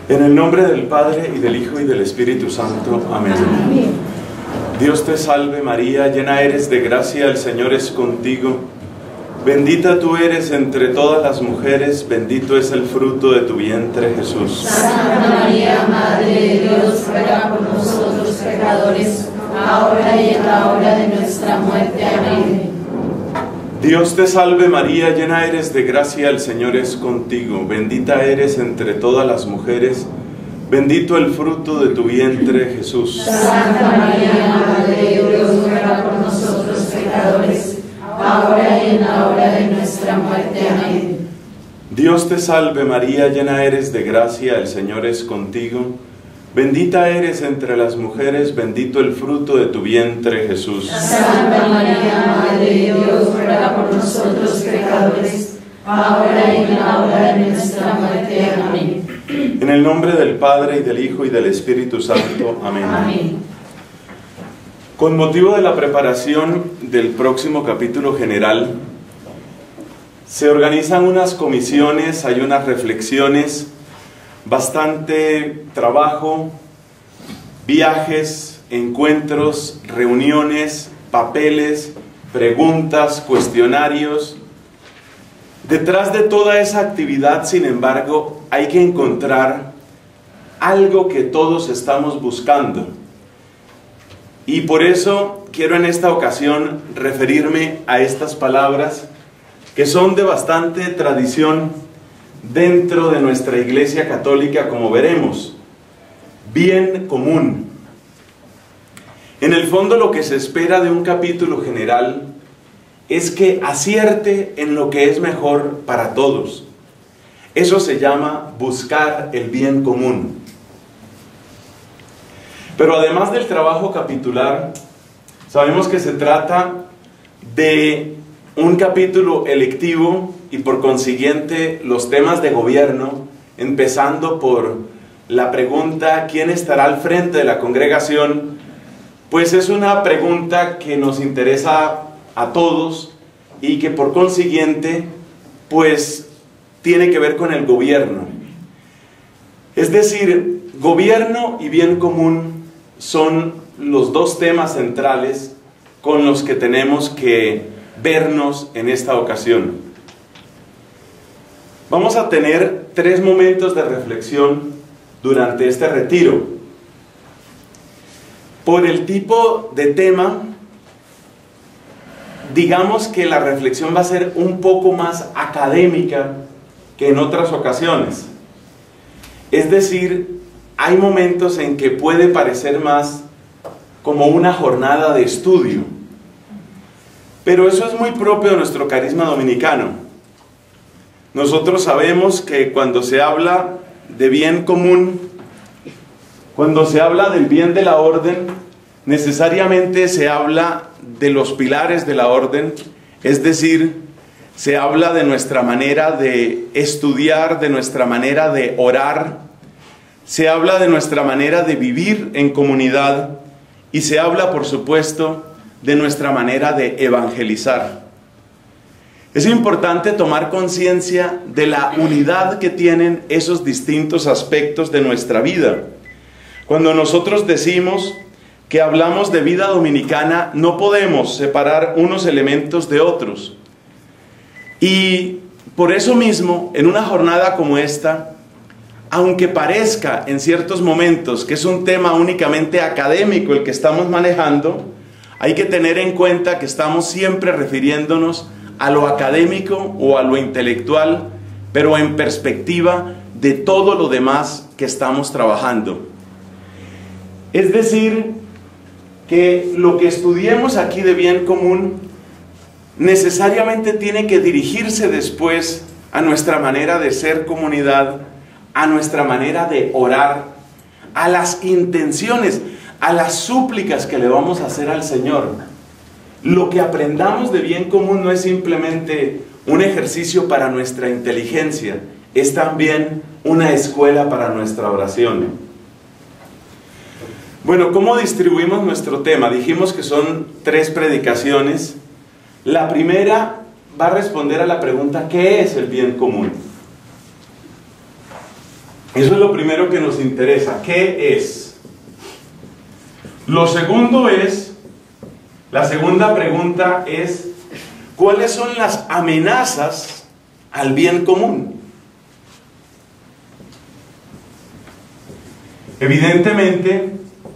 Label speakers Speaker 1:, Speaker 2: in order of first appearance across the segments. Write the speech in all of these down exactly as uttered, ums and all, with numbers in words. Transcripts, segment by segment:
Speaker 1: En el nombre del Padre, y del Hijo, y del Espíritu Santo. Amén. Amén. Dios te salve María, llena eres de gracia, el Señor es contigo. Bendita tú eres entre todas las mujeres, bendito es el fruto de tu vientre, Jesús.
Speaker 2: Santa María, Madre de Dios, ruega por nosotros pecadores, ahora y en la hora de nuestra muerte. Amén.
Speaker 1: Dios te salve María, llena eres de gracia, el Señor es contigo. Bendita eres entre todas las mujeres, bendito el fruto de tu vientre, Jesús.
Speaker 2: Santa María, Madre de Dios, ruega por nosotros pecadores, ahora y en la hora de nuestra muerte. Amén.
Speaker 1: Dios te salve María, llena eres de gracia, el Señor es contigo. Bendita eres entre las mujeres, bendito el fruto de tu vientre, Jesús.
Speaker 2: Santa María, Madre de Dios, ruega por nosotros pecadores, ahora y en la hora de nuestra muerte. Amén.
Speaker 1: En el nombre del Padre, y del Hijo, y del Espíritu Santo. Amén.
Speaker 2: Amén.
Speaker 1: Con motivo de la preparación del próximo capítulo general, se organizan unas comisiones, hay unas reflexiones, bastante trabajo, viajes, encuentros, reuniones, papeles, preguntas, cuestionarios. Detrás de toda esa actividad, sin embargo, hay que encontrar algo que todos estamos buscando. Y por eso quiero en esta ocasión referirme a estas palabras que son de bastante tradición dentro de nuestra Iglesia Católica, como veremos. Bien común. En el fondo, lo que se espera de un capítulo general es que acierte en lo que es mejor para todos. Eso se llama buscar el bien común. Pero además del trabajo capitular, sabemos que se trata de un capítulo electivo y por consiguiente los temas de gobierno, empezando por la pregunta ¿quién estará al frente de la congregación? Pues es una pregunta que nos interesa a todos y que por consiguiente pues tiene que ver con el gobierno. Es decir, gobierno y bien común son los dos temas centrales con los que tenemos que vernos en esta ocasión. Vamos a tener tres momentos de reflexión durante este retiro. Por el tipo de tema, digamos que la reflexión va a ser un poco más académica que en otras ocasiones. Es decir, hay momentos en que puede parecer más como una jornada de estudio. Pero eso es muy propio de nuestro carisma dominicano. Nosotros sabemos que cuando se habla de bien común, cuando se habla del bien de la orden, necesariamente se habla de los pilares de la orden, es decir, se habla de nuestra manera de estudiar, de nuestra manera de orar, se habla de nuestra manera de vivir en comunidad y se habla, por supuesto, de nuestra manera de evangelizar. Es importante tomar conciencia de la unidad que tienen esos distintos aspectos de nuestra vida. Cuando nosotros decimos que hablamos de vida dominicana, no podemos separar unos elementos de otros. Y por eso mismo, en una jornada como esta, aunque parezca en ciertos momentos que es un tema únicamente académico el que estamos manejando, hay que tener en cuenta que estamos siempre refiriéndonos a lo académico o a lo intelectual, pero en perspectiva de todo lo demás que estamos trabajando. Es decir, que lo que estudiemos aquí de bien común necesariamente tiene que dirigirse después a nuestra manera de ser comunidad, a nuestra manera de orar, a las intenciones, a las súplicas que le vamos a hacer al Señor. Lo que aprendamos de bien común no es simplemente un ejercicio para nuestra inteligencia, es también una escuela para nuestra oración. Bueno, ¿cómo distribuimos nuestro tema? Dijimos que son tres predicaciones. La primera va a responder a la pregunta ¿qué es el bien común? Eso es lo primero que nos interesa. ¿Qué es? Lo segundo es, la segunda pregunta es, ¿cuáles son las amenazas al bien común? Evidentemente,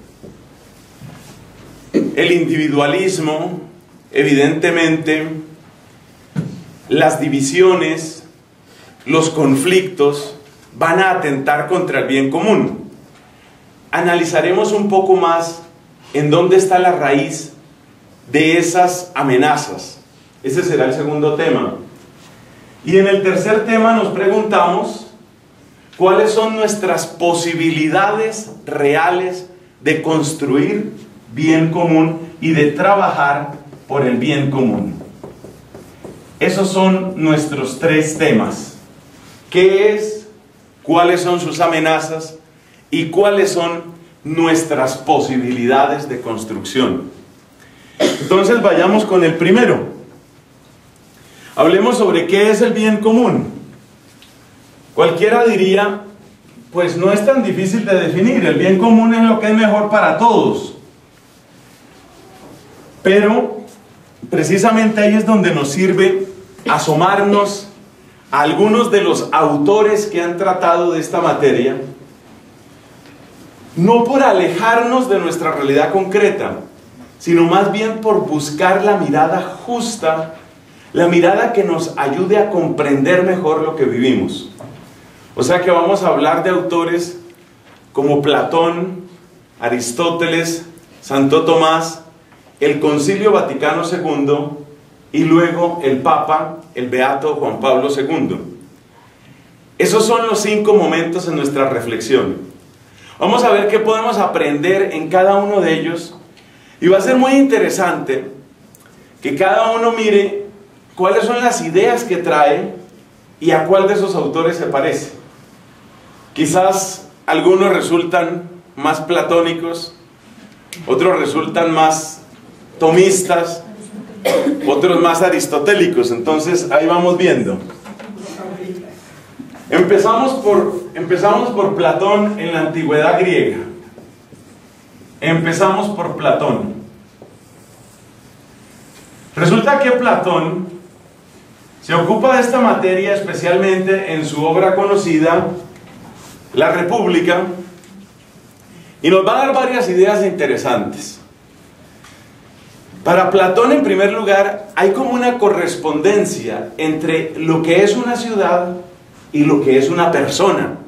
Speaker 1: el individualismo, evidentemente, las divisiones, los conflictos van a atentar contra el bien común. Analizaremos un poco más en dónde está la raíz de esas amenazas. Ese será el segundo tema. Y en el tercer tema nos preguntamos cuáles son nuestras posibilidades reales de construir bien común y de trabajar por el bien común. Esos son nuestros tres temas. ¿Qué es? ¿Cuáles son sus amenazas? ¿Y cuáles son nuestras posibilidades de construcción? Entonces vayamos con el primero. Hablemos sobre qué es el bien común. Cualquiera diría, pues no es tan difícil de definir. El bien común es lo que es mejor para todos. Pero precisamente ahí es donde nos sirve asomarnos a algunos de los autores que han tratado de esta materia, no por alejarnos de nuestra realidad concreta, sino más bien por buscar la mirada justa, la mirada que nos ayude a comprender mejor lo que vivimos. O sea que vamos a hablar de autores como Platón, Aristóteles, Santo Tomás, el Concilio Vaticano segundo y luego el Papa, el Beato Juan Pablo segundo. Esos son los cinco momentos en nuestra reflexión. Vamos a ver qué podemos aprender en cada uno de ellos y va a ser muy interesante que cada uno mire cuáles son las ideas que trae y a cuál de esos autores se parece. Quizás algunos resultan más platónicos, otros resultan más tomistas, otros más aristotélicos. Entonces ahí vamos viendo. Empezamos por, empezamos por Platón en la antigüedad griega. Empezamos por Platón. Resulta que Platón se ocupa de esta materia especialmente en su obra conocida, La República, y nos va a dar varias ideas interesantes. Para Platón, en primer lugar, hay como una correspondencia entre lo que es una ciudad y lo que es una persona.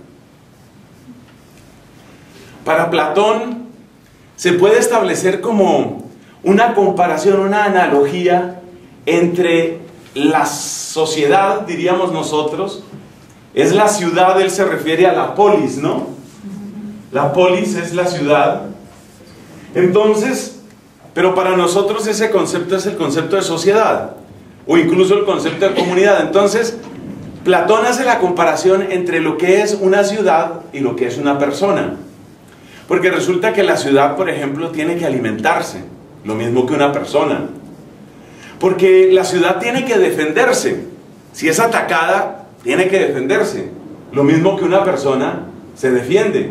Speaker 1: Para Platón se puede establecer como una comparación, una analogía entre la sociedad, diríamos nosotros, es la ciudad, él se refiere a la polis, ¿no? La polis es la ciudad. Entonces, pero para nosotros ese concepto es el concepto de sociedad, o incluso el concepto de comunidad. Entonces, Platón hace la comparación entre lo que es una ciudad y lo que es una persona. Porque resulta que la ciudad, por ejemplo, tiene que alimentarse, lo mismo que una persona. Porque la ciudad tiene que defenderse. Si es atacada, tiene que defenderse. Lo mismo que una persona se defiende.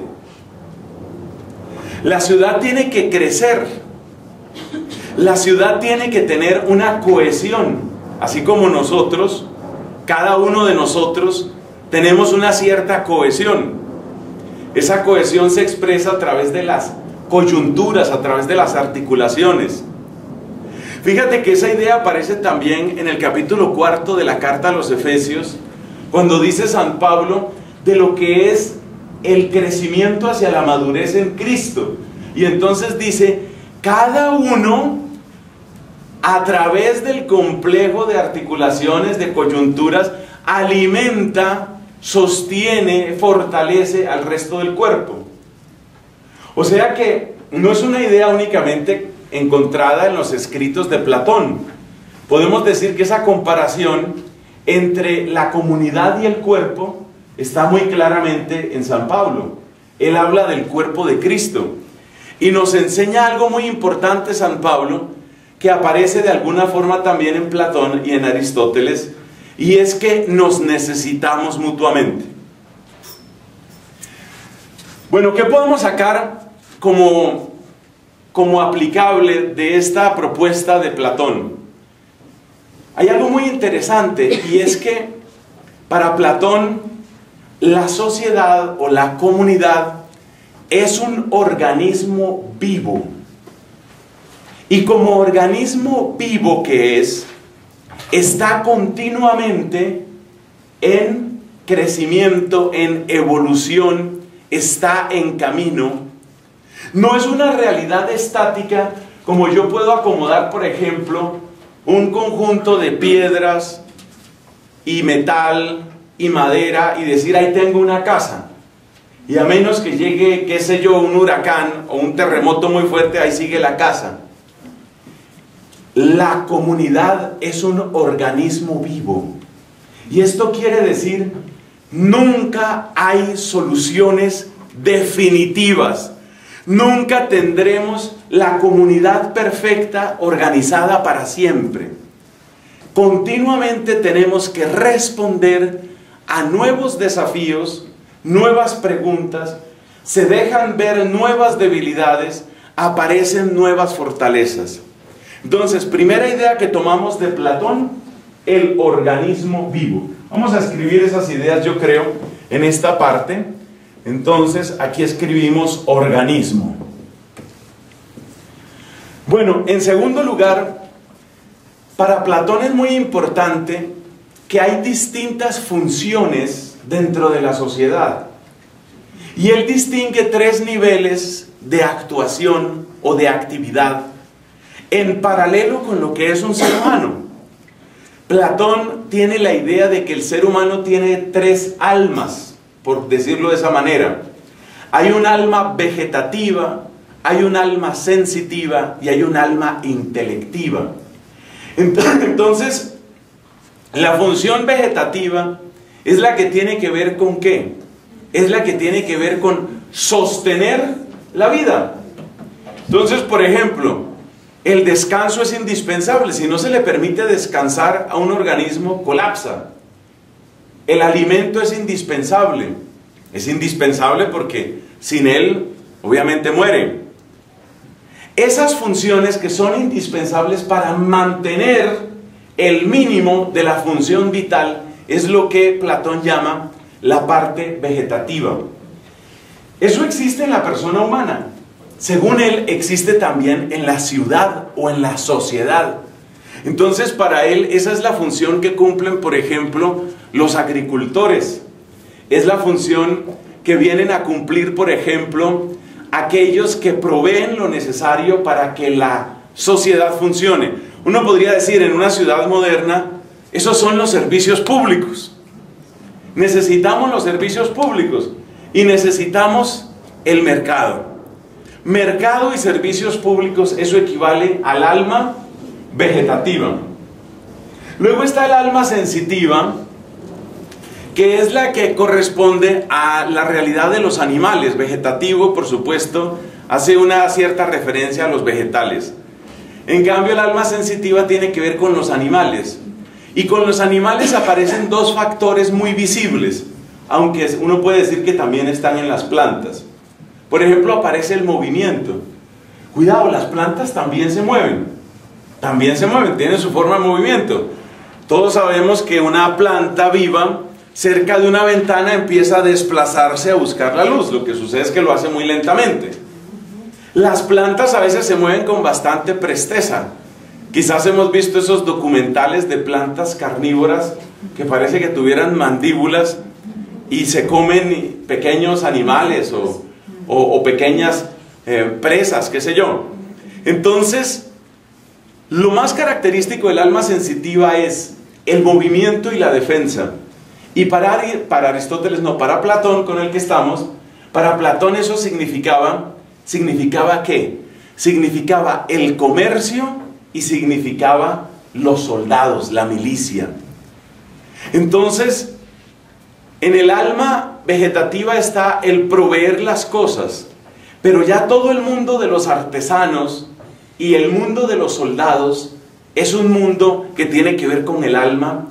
Speaker 1: La ciudad tiene que crecer. La ciudad tiene que tener una cohesión. Así como nosotros, cada uno de nosotros, tenemos una cierta cohesión. Esa cohesión se expresa a través de las coyunturas, a través de las articulaciones. Fíjate que esa idea aparece también en el capítulo cuarto de la carta a los Efesios, cuando dice San Pablo de lo que es el crecimiento hacia la madurez en Cristo. Y entonces dice, cada uno a través del complejo de articulaciones, de coyunturas, alimenta, sostiene, fortalece al resto del cuerpo. O sea que no es una idea únicamente encontrada en los escritos de Platón. Podemos decir que esa comparación entre la comunidad y el cuerpo está muy claramente en San Pablo. Él habla del cuerpo de Cristo y nos enseña algo muy importante San Pablo, que aparece de alguna forma también en Platón y en Aristóteles, y es que nos necesitamos mutuamente. Bueno, ¿qué podemos sacar como, como aplicable de esta propuesta de Platón? Hay algo muy interesante, y es que para Platón la sociedad o la comunidad es un organismo vivo. Y como organismo vivo que es, está continuamente en crecimiento, en evolución, está en camino. No es una realidad estática como yo puedo acomodar, por ejemplo, un conjunto de piedras y metal y madera y decir, ahí tengo una casa. Y a menos que llegue, qué sé yo, un huracán o un terremoto muy fuerte, ahí sigue la casa. La comunidad es un organismo vivo. Y esto quiere decir, nunca hay soluciones definitivas. Nunca tendremos la comunidad perfecta organizada para siempre. Continuamente tenemos que responder a nuevos desafíos, nuevas preguntas, se dejan ver nuevas debilidades, aparecen nuevas fortalezas. Entonces, primera idea que tomamos de Platón, el organismo vivo. Vamos a escribir esas ideas, yo creo, en esta parte. Entonces, aquí escribimos organismo. Bueno, en segundo lugar, para Platón es muy importante que hay distintas funciones dentro de la sociedad. Y él distingue tres niveles de actuación o de actividad en paralelo con lo que es un ser humano. Platón tiene la idea de que el ser humano tiene tres almas, por decirlo de esa manera. Hay un alma vegetativa, hay un alma sensitiva y hay un alma intelectiva. Entonces, la función vegetativa es la que tiene que ver con ¿qué? Es la que tiene que ver con sostener la vida. Entonces, por ejemplo, el descanso es indispensable. Si no se le permite descansar a un organismo, colapsa. El alimento es indispensable. Es indispensable porque sin él, obviamente, muere. Esas funciones que son indispensables para mantener el mínimo de la función vital es lo que Platón llama la parte vegetativa. Eso existe en la persona humana. Según él, existe también en la ciudad o en la sociedad. Entonces, para él, esa es la función que cumplen, por ejemplo, los agricultores. Es la función que vienen a cumplir, por ejemplo, aquellos que proveen lo necesario para que la sociedad funcione. Uno podría decir, en una ciudad moderna, esos son los servicios públicos. Necesitamos los servicios públicos y necesitamos el mercado. Mercado y servicios públicos, eso equivale al alma vegetativa. Luego está el alma sensitiva, que es la que corresponde a la realidad de los animales. Vegetativo, por supuesto, hace una cierta referencia a los vegetales. En cambio, el alma sensitiva tiene que ver con los animales. Y con los animales aparecen dos factores muy visibles, aunque uno puede decir que también están en las plantas. Por ejemplo, aparece el movimiento. Cuidado, las plantas también se mueven. También se mueven, tienen su forma de movimiento. Todos sabemos que una planta viva, cerca de una ventana, empieza a desplazarse a buscar la luz. Lo que sucede es que lo hace muy lentamente. Las plantas a veces se mueven con bastante presteza. Quizás hemos visto esos documentales de plantas carnívoras que parece que tuvieran mandíbulas y se comen pequeños animales o, o, o pequeñas eh, presas, qué sé yo. Entonces, lo más característico del alma sensitiva es el movimiento y la defensa. Y para, para Aristóteles, no, para Platón, con el que estamos, para Platón eso significaba, ¿significaba qué? Significaba el comercio y significaba los soldados, la milicia. Entonces, en el alma vegetativa está el proveer las cosas, pero ya todo el mundo de los artesanos y el mundo de los soldados es un mundo que tiene que ver con el alma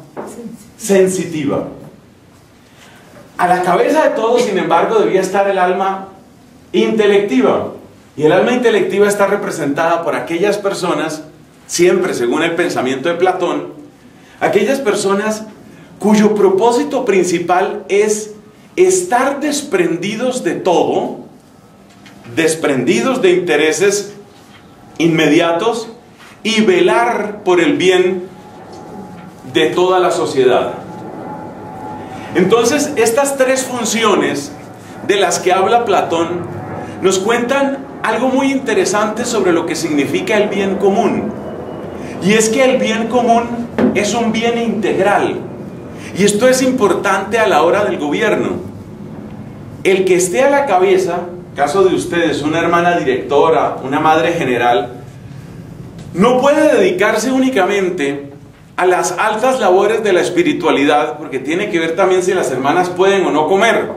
Speaker 1: sensitiva. A la cabeza de todo, sin embargo, debía estar el alma intelectiva. Y el alma intelectiva está representada por aquellas personas, siempre según el pensamiento de Platón, aquellas personas cuyo propósito principal es estar desprendidos de todo, desprendidos de intereses inmediatos y velar por el bien de toda la sociedad. Entonces, estas tres funciones de las que habla Platón nos cuentan algo muy interesante sobre lo que significa el bien común. Y es que el bien común es un bien integral. Y esto es importante a la hora del gobierno. El que esté a la cabeza, caso de ustedes, una hermana directora, una madre general, no puede dedicarse únicamente a las altas labores de la espiritualidad, porque tiene que ver también si las hermanas pueden o no comer.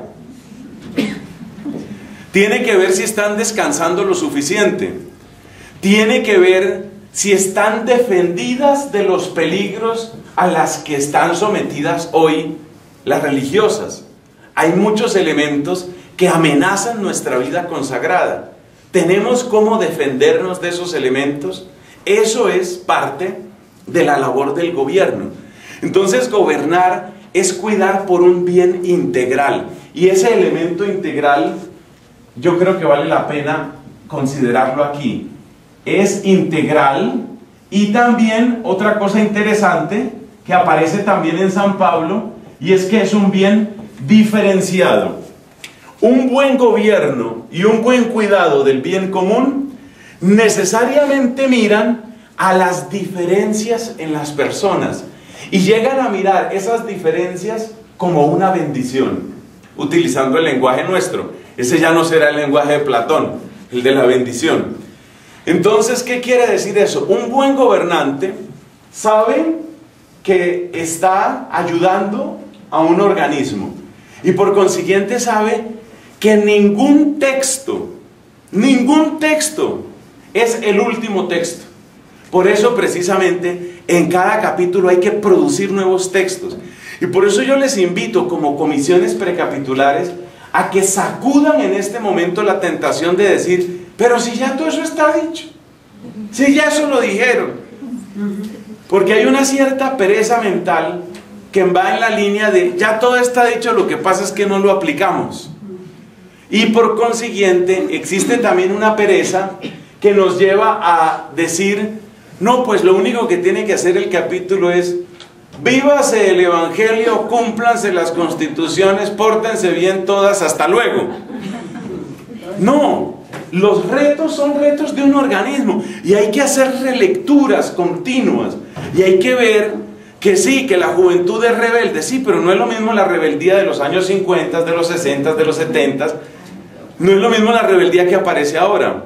Speaker 1: Tiene que ver si están descansando lo suficiente. Tiene que ver si están defendidas de los peligros a las que están sometidas hoy las religiosas. Hay muchos elementos que amenazan nuestra vida consagrada. ¿Tenemos cómo defendernos de esos elementos? Eso es parte de la labor del gobierno. Entonces, gobernar es cuidar por un bien integral. Y ese elemento integral, yo creo que vale la pena considerarlo aquí. Es integral, y también otra cosa interesante que aparece también en San Pablo, y es que es un bien diferenciado. Un buen gobierno y un buen cuidado del bien común necesariamente miran a las diferencias en las personas y llegan a mirar esas diferencias como una bendición, utilizando el lenguaje nuestro. Ese ya no será el lenguaje de Platón, el de la bendición. Entonces, ¿qué quiere decir eso? Un buen gobernante sabe que está ayudando a un organismo y por consiguiente sabe que ningún texto, ningún texto es el último texto. Por eso precisamente en cada capítulo hay que producir nuevos textos. Y por eso yo les invito como comisiones precapitulares a que sacudan en este momento la tentación de decir, pero si ya todo eso está dicho, si ya eso lo dijeron. Porque hay una cierta pereza mental que va en la línea de, ya todo está dicho, lo que pasa es que no lo aplicamos. Y por consiguiente existe también una pereza que nos lleva a decir, no, pues lo único que tiene que hacer el capítulo es, vívase el evangelio, cúmplanse las constituciones, pórtense bien todas, hasta luego. No, los retos son retos de un organismo y hay que hacer relecturas continuas y hay que ver que sí, que la juventud es rebelde, sí, pero no es lo mismo la rebeldía de los años cincuenta, de los sesenta, de los setenta, no es lo mismo la rebeldía que aparece ahora.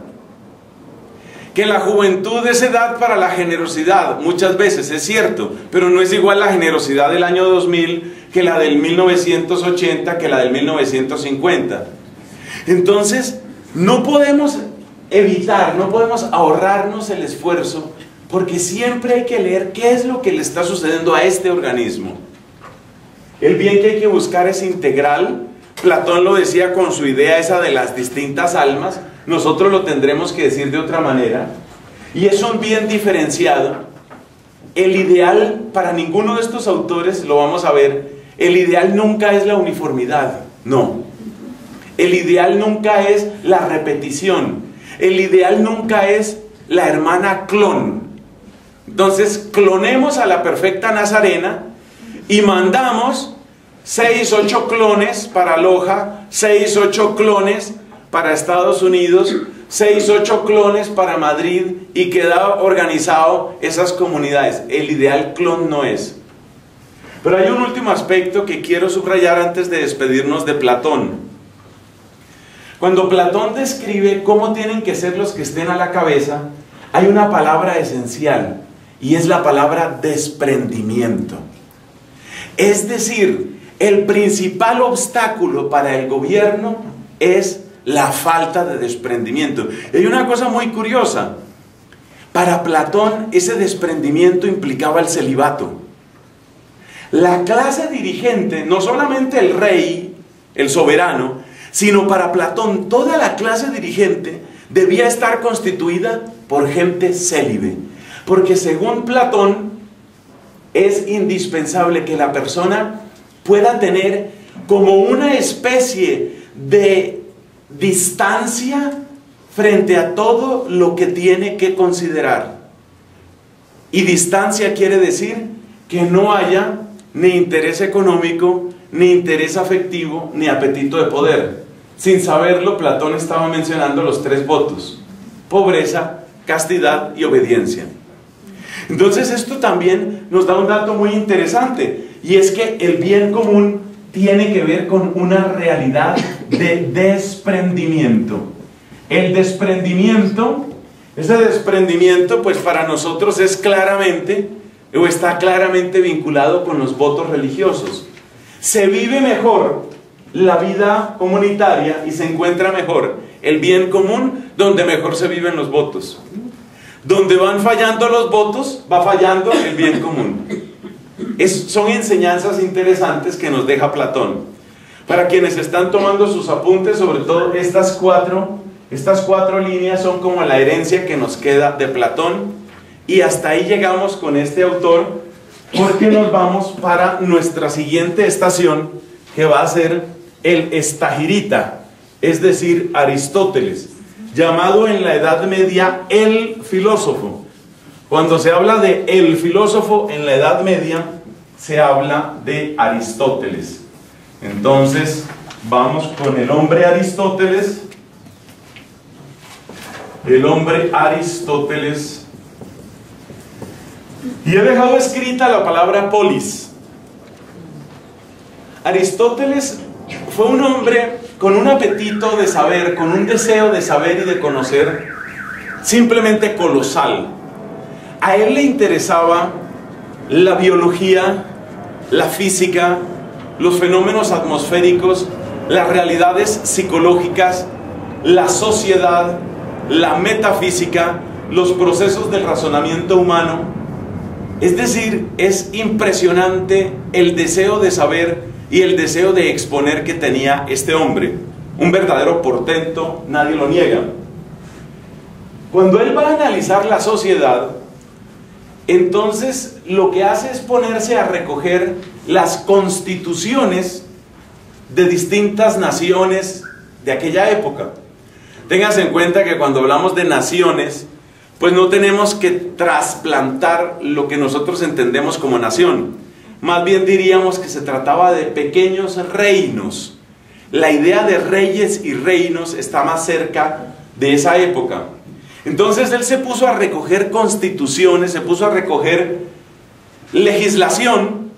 Speaker 1: Que la juventud es edad para la generosidad, muchas veces es cierto, pero no es igual la generosidad del año dos mil que la del mil novecientos ochenta, que la del mil novecientos cincuenta. Entonces, no podemos evitar, no podemos ahorrarnos el esfuerzo, porque siempre hay que leer qué es lo que le está sucediendo a este organismo. El bien que hay que buscar es integral. Platón lo decía con su idea esa de las distintas almas. Nosotros lo tendremos que decir de otra manera. Y es un bien diferenciado. El ideal para ninguno de estos autores, lo vamos a ver, el ideal nunca es la uniformidad, no. El ideal nunca es la repetición. El ideal nunca es la hermana clon. Entonces, clonemos a la perfecta Nazarena y mandamos seis, ocho clones para Loja, seis, ocho clones para Estados Unidos, seis, ocho clones para Madrid, y queda organizado esas comunidades. El ideal clon no es. Pero hay un último aspecto que quiero subrayar antes de despedirnos de Platón. Cuando Platón describe cómo tienen que ser los que estén a la cabeza, hay una palabra esencial, y es la palabra desprendimiento. Es decir, el principal obstáculo para el gobierno es la falta de desprendimiento. Y hay una cosa muy curiosa. Para Platón, ese desprendimiento implicaba el celibato. La clase dirigente, no solamente el rey, el soberano, sino para Platón toda la clase dirigente debía estar constituida por gente célibe, porque según Platón es indispensable que la persona pueda tener como una especie de distancia frente a todo lo que tiene que considerar. Y distancia quiere decir que no haya ni interés económico, ni interés afectivo, ni apetito de poder. Sin saberlo, Platón estaba mencionando los tres votos: pobreza, castidad y obediencia. Entonces esto también nos da un dato muy interesante, y es que el bien común tiene que ver con una realidad de desprendimiento. El desprendimiento, ese desprendimiento pues para nosotros es claramente, o está claramente vinculado con los votos religiosos. Se vive mejor la vida comunitaria y se encuentra mejor el bien común donde mejor se viven los votos. Donde van fallando los votos, va fallando el bien común. Es, son enseñanzas interesantes que nos deja Platón. Para quienes están tomando sus apuntes, sobre todo estas cuatro, estas cuatro líneas son como la herencia que nos queda de Platón, y hasta ahí llegamos con este autor, porque nos vamos para nuestra siguiente estación, que va a ser el estagirita, es decir, Aristóteles, llamado en la Edad Media el filósofo. Cuando se habla de el filósofo en la Edad Media, se habla de Aristóteles. Entonces, vamos con el hombre Aristóteles. El hombre Aristóteles. Y he dejado escrita la palabra polis. Aristóteles fue un hombre con un apetito de saber, con un deseo de saber y de conocer simplemente colosal. A él le interesaba la biología, la física, los fenómenos atmosféricos, las realidades psicológicas, la sociedad, la metafísica, los procesos del razonamiento humano. Es decir, es impresionante el deseo de saber y el deseo de exponer que tenía este hombre. Un verdadero portento, nadie lo niega. Cuando él va a analizar la sociedad, entonces lo que hace es ponerse a recoger las constituciones de distintas naciones de aquella época. Téngase en cuenta que cuando hablamos de naciones, pues no tenemos que trasplantar lo que nosotros entendemos como nación. Más bien diríamos que se trataba de pequeños reinos. La idea de reyes y reinos está más cerca de esa época. Entonces él se puso a recoger constituciones, se puso a recoger legislación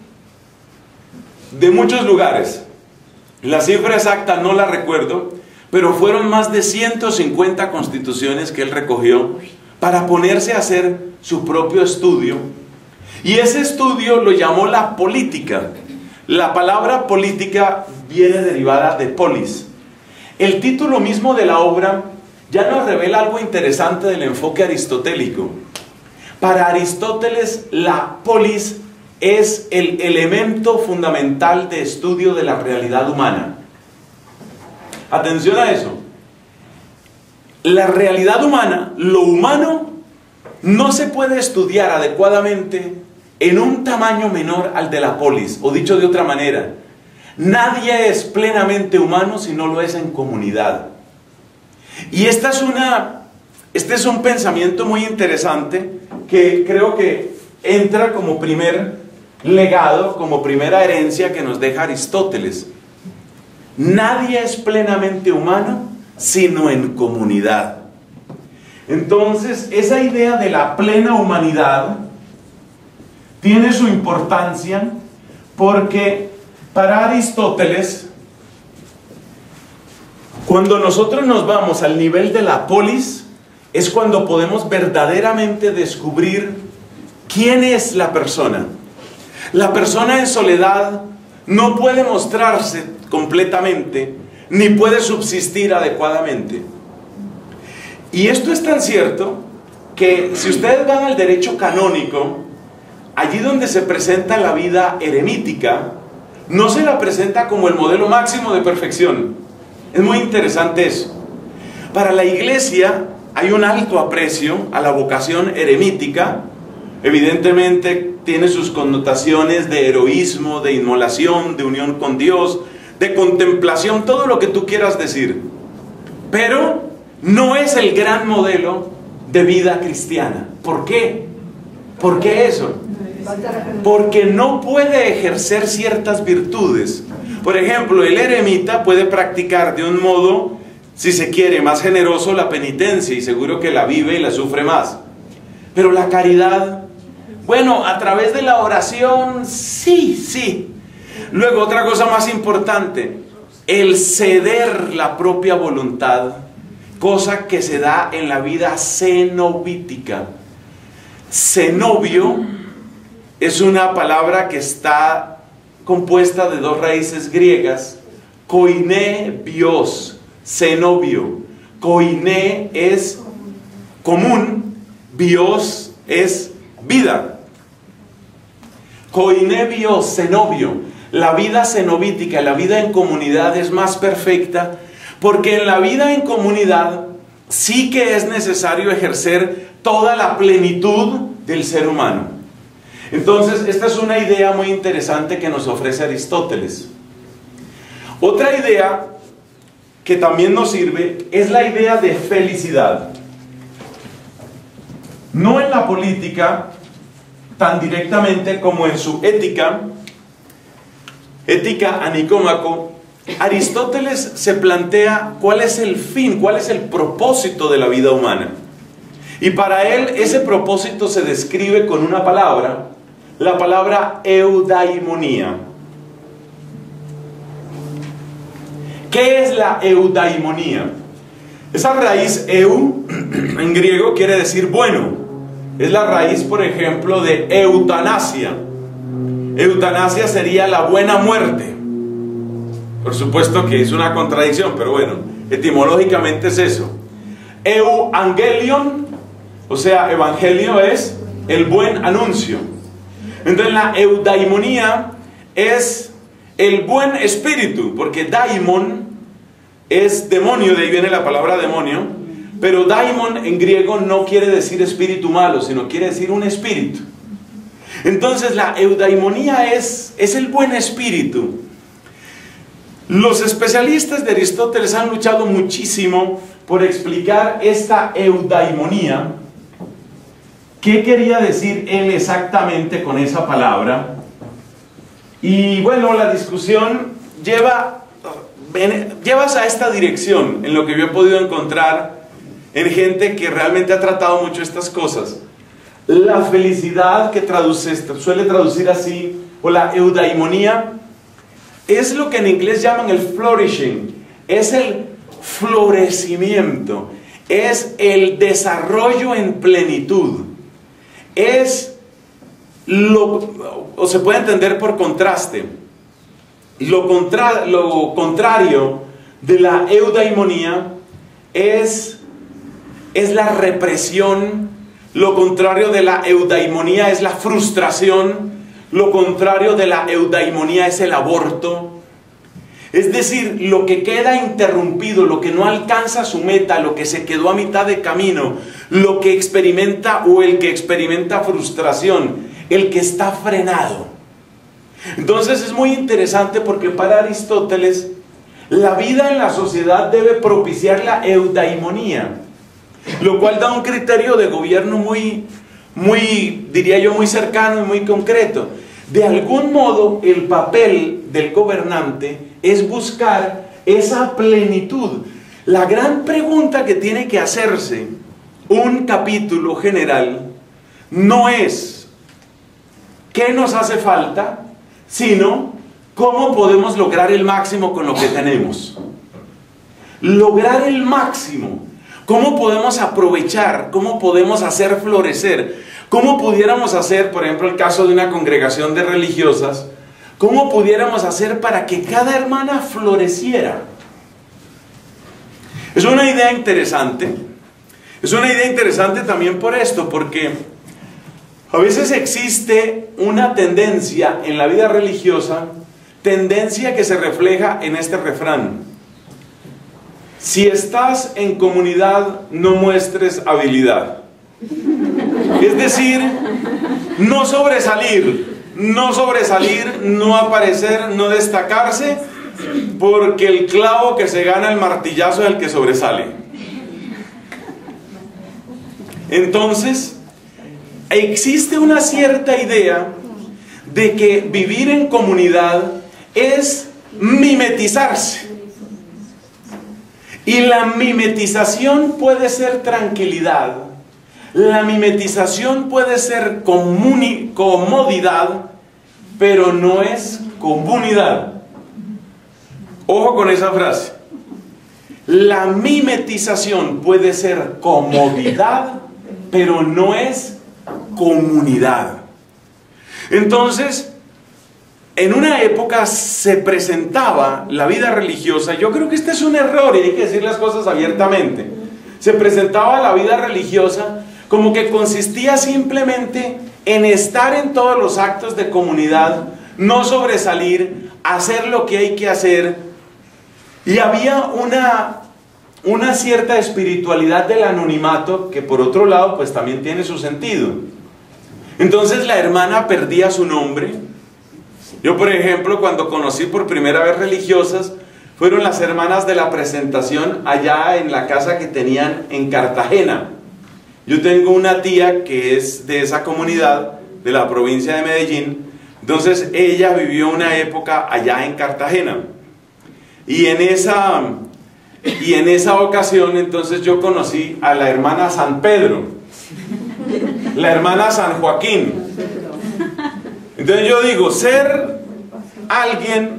Speaker 1: de muchos lugares. La cifra exacta no la recuerdo, pero fueron más de ciento cincuenta constituciones que él recogió para ponerse a hacer su propio estudio. Y ese estudio lo llamó la política. La palabra política viene derivada de polis. El título mismo de la obra ya nos revela algo interesante del enfoque aristotélico. Para Aristóteles, la polis es el elemento fundamental de estudio de la realidad humana. Atención a eso. La realidad humana, lo humano, no se puede estudiar adecuadamente en un tamaño menor al de la polis, o dicho de otra manera, nadie es plenamente humano si no lo es en comunidad. Y esta es una, este es un pensamiento muy interesante que creo que entra como primer legado, como primera herencia que nos deja Aristóteles. Nadie es plenamente humano sino en comunidad. Entonces, esa idea de la plena humanidad tiene su importancia porque para Aristóteles, cuando nosotros nos vamos al nivel de la polis, es cuando podemos verdaderamente descubrir quién es la persona. La persona en soledad no puede mostrarse completamente, ni puede subsistir adecuadamente. Y esto es tan cierto que si ustedes van al derecho canónico, allí donde se presenta la vida eremítica, no se la presenta como el modelo máximo de perfección. Es muy interesante eso. Para la iglesia hay un alto aprecio a la vocación eremítica. Evidentemente tiene sus connotaciones de heroísmo, de inmolación, de unión con Dios, de contemplación, todo lo que tú quieras decir. Pero no es el gran modelo de vida cristiana. ¿Por qué? ¿Por qué eso? Porque no puede ejercer ciertas virtudes. Por ejemplo, el eremita puede practicar de un modo, si se quiere, más generoso la penitencia, y seguro que la vive y la sufre más. Pero la caridad, bueno, a través de la oración, sí, sí. Luego, otra cosa más importante, el ceder la propia voluntad, cosa que se da en la vida cenobítica. Cenobio es una palabra que está compuesta de dos raíces griegas, koiné, bios, cenobio. Koiné es común, bios es vida. Koiné, bios, cenobio. La vida cenobítica, la vida en comunidad es más perfecta, porque en la vida en comunidad sí que es necesario ejercer toda la plenitud del ser humano. Entonces, esta es una idea muy interesante que nos ofrece Aristóteles. Otra idea que también nos sirve es la idea de felicidad. No en la política tan directamente como en su ética, Ética a Nicómaco, Aristóteles se plantea cuál es el fin, cuál es el propósito de la vida humana. Y para él ese propósito se describe con una palabra, la palabra eudaimonía. ¿Qué es la eudaimonía? Esa raíz eu en griego quiere decir bueno. Es la raíz, por ejemplo, de eutanasia. Eutanasia sería la buena muerte. Por supuesto que es una contradicción, pero bueno, etimológicamente es eso. Euangelion, o sea, evangelio es el buen anuncio. Entonces la eudaimonía es el buen espíritu, porque daimon es demonio, de ahí viene la palabra demonio, pero daimon en griego no quiere decir espíritu malo, sino quiere decir un espíritu. Entonces la eudaimonía es, es el buen espíritu. Los especialistas de Aristóteles han luchado muchísimo por explicar esta eudaimonía. ¿Qué quería decir él exactamente con esa palabra? Y bueno, la discusión lleva, llevas a esta dirección en lo que yo he podido encontrar en gente que realmente ha tratado mucho estas cosas. La felicidad, que traduce, suele traducir así, o la eudaimonía, es lo que en inglés llaman el flourishing, es el florecimiento, es el desarrollo en plenitud, es lo, o se puede entender por contraste, lo, contra, lo contrario de la eudaimonía es, es la represión. Lo contrario de la eudaimonía es la frustración. Lo contrario de la eudaimonía es el aborto. Es decir, lo que queda interrumpido, lo que no alcanza su meta, lo que se quedó a mitad de camino, lo que experimenta o el que experimenta frustración, el que está frenado. Entonces es muy interesante porque para Aristóteles la vida en la sociedad debe propiciar la eudaimonía, lo cual da un criterio de gobierno muy, muy, diría yo, muy cercano y muy concreto. De algún modo, el papel del gobernante es buscar esa plenitud. La gran pregunta que tiene que hacerse un capítulo general no es ¿qué nos hace falta?, sino ¿cómo podemos lograr el máximo con lo que tenemos? Lograr el máximo. ¿Cómo podemos aprovechar? ¿Cómo podemos hacer florecer? ¿Cómo pudiéramos hacer, por ejemplo, el caso de una congregación de religiosas, cómo pudiéramos hacer para que cada hermana floreciera? Es una idea interesante. Es una idea interesante también por esto, porque a veces existe una tendencia en la vida religiosa, tendencia que se refleja en este refrán. si estás en comunidad, no muestres habilidad. Es decir, no sobresalir, no sobresalir, no aparecer, no destacarse, porque el clavo que se gana el martillazo es el que sobresale. Entonces, existe una cierta idea de que vivir en comunidad es mimetizarse. Y la mimetización puede ser tranquilidad. La mimetización puede ser comodidad, pero no es comunidad. Ojo con esa frase. La mimetización puede ser comodidad, pero no es comunidad. Entonces, en una época se presentaba la vida religiosa, yo creo que este es un error y hay que decir las cosas abiertamente. Se presentaba la vida religiosa como que consistía simplemente en estar en todos los actos de comunidad, no sobresalir, hacer lo que hay que hacer. Y había una, una cierta espiritualidad del anonimato que por otro lado pues también tiene su sentido. Entonces la hermana perdía su nombre. Yo, por ejemplo, cuando conocí por primera vez religiosas, fueron las hermanas de la presentación allá en la casa que tenían en Cartagena. Yo tengo una tía que es de esa comunidad, de la provincia de Medellín. Entonces ella vivió una época allá en Cartagena. Y en esa, y en esa ocasión entonces yo conocí a la hermana San Pedro, la hermana San Joaquín. Entonces yo digo, ser alguien,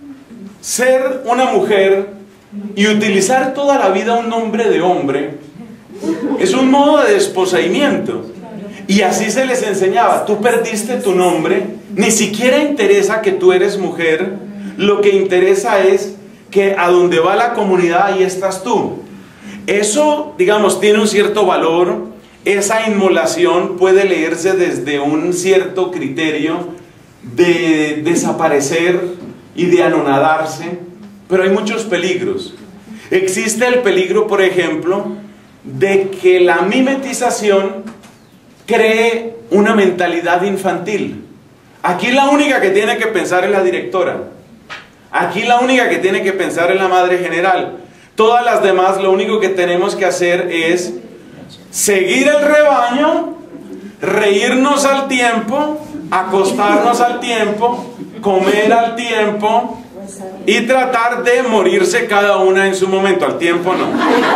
Speaker 1: ser una mujer y utilizar toda la vida un nombre de hombre es un modo de desposeimiento. Y así se les enseñaba, tú perdiste tu nombre, ni siquiera interesa que tú eres mujer, lo que interesa es que a donde va la comunidad ahí estás tú. Eso, digamos, tiene un cierto valor. Esa inmolación puede leerse desde un cierto criterio de desaparecer y de anonadarse, pero hay muchos peligros. Existe el peligro, por ejemplo, de que la mimetización cree una mentalidad infantil. Aquí la única que tiene que pensar es la directora. Aquí la única que tiene que pensar es la madre general. Todas las demás lo único que tenemos que hacer es seguir el rebaño, reírnos al tiempo, acostarnos al tiempo, comer al tiempo y tratar de morirse cada una en su momento. Al tiempo no.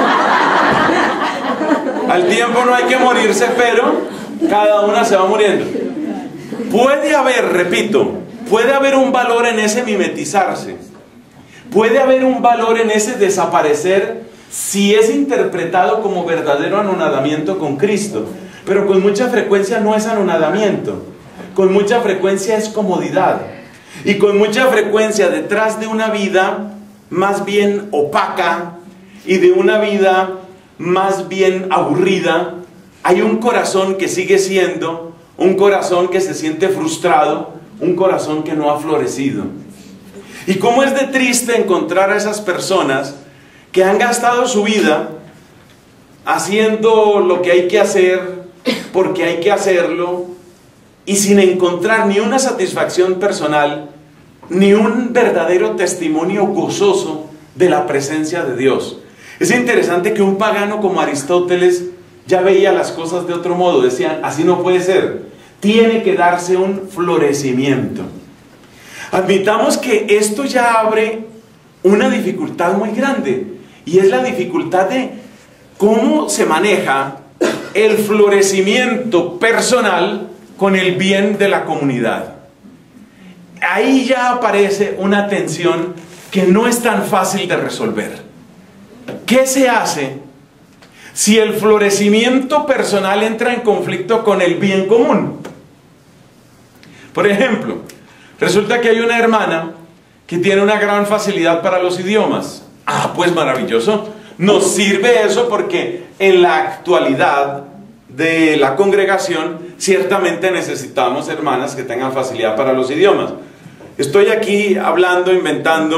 Speaker 1: Al tiempo no hay que morirse, pero cada una se va muriendo. Puede haber, repito, puede haber un valor en ese mimetizarse. Puede haber un valor en ese desaparecer si es interpretado como verdadero anonadamiento con Cristo. Pero con mucha frecuencia no es anonadamiento. Con mucha frecuencia es comodidad. Y con mucha frecuencia detrás de una vida más bien opaca y de una vida más bien aburrida, hay un corazón que sigue siendo un corazón que se siente frustrado, un corazón que no ha florecido. Y cómo es de triste encontrar a esas personas que han gastado su vida haciendo lo que hay que hacer porque hay que hacerlo y sin encontrar ni una satisfacción personal ni un verdadero testimonio gozoso de la presencia de Dios. Es interesante que un pagano como Aristóteles ya veía las cosas de otro modo. Decían, así no puede ser, tiene que darse un florecimiento. Admitamos que esto ya abre una dificultad muy grande, y es la dificultad de cómo se maneja el florecimiento personal con el bien de la comunidad. Ahí ya aparece una tensión que no es tan fácil de resolver. ¿Qué se hace si el florecimiento personal entra en conflicto con el bien común? Por ejemplo, resulta que hay una hermana que tiene una gran facilidad para los idiomas. Ah, pues maravilloso. Nos sirve eso porque en la actualidad de la congregación ciertamente necesitamos hermanas que tengan facilidad para los idiomas. Estoy aquí hablando, inventando,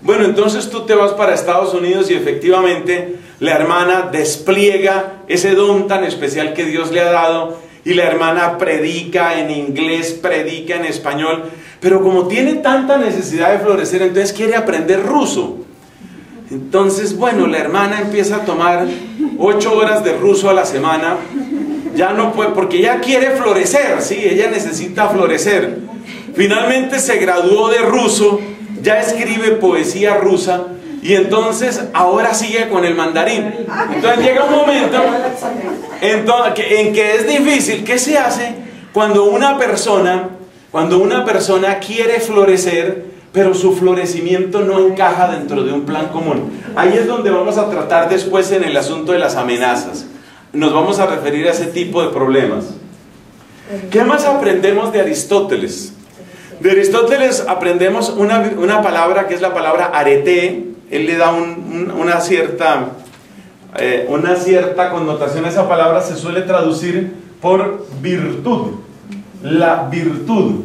Speaker 1: Bueno, entonces tú te vas para Estados Unidos y efectivamente la hermana despliega ese don tan especial que Dios le ha dado y la hermana predica en inglés, predica en español, pero como tiene tanta necesidad de florecer, entonces quiere aprender ruso. Entonces, bueno, la hermana empieza a tomar ocho horas de ruso a la semana, ya no puede, porque ella quiere florecer, ¿sí? Ella necesita florecer. Finalmente se graduó de ruso, ya escribe poesía rusa y entonces ahora sigue con el mandarín. Entonces llega un momento entonces, en que es difícil. ¿Qué se hace cuando una persona, cuando una persona quiere florecer, pero su florecimiento no encaja dentro de un plan común? Ahí es donde vamos a tratar después en el asunto de las amenazas. Nos vamos a referir a ese tipo de problemas. ¿Qué más aprendemos de Aristóteles? De Aristóteles aprendemos una, una palabra que es la palabra arete. Él le da un, un, una, cierta, eh, una cierta connotación a esa palabra. Se suele traducir por virtud. La virtud.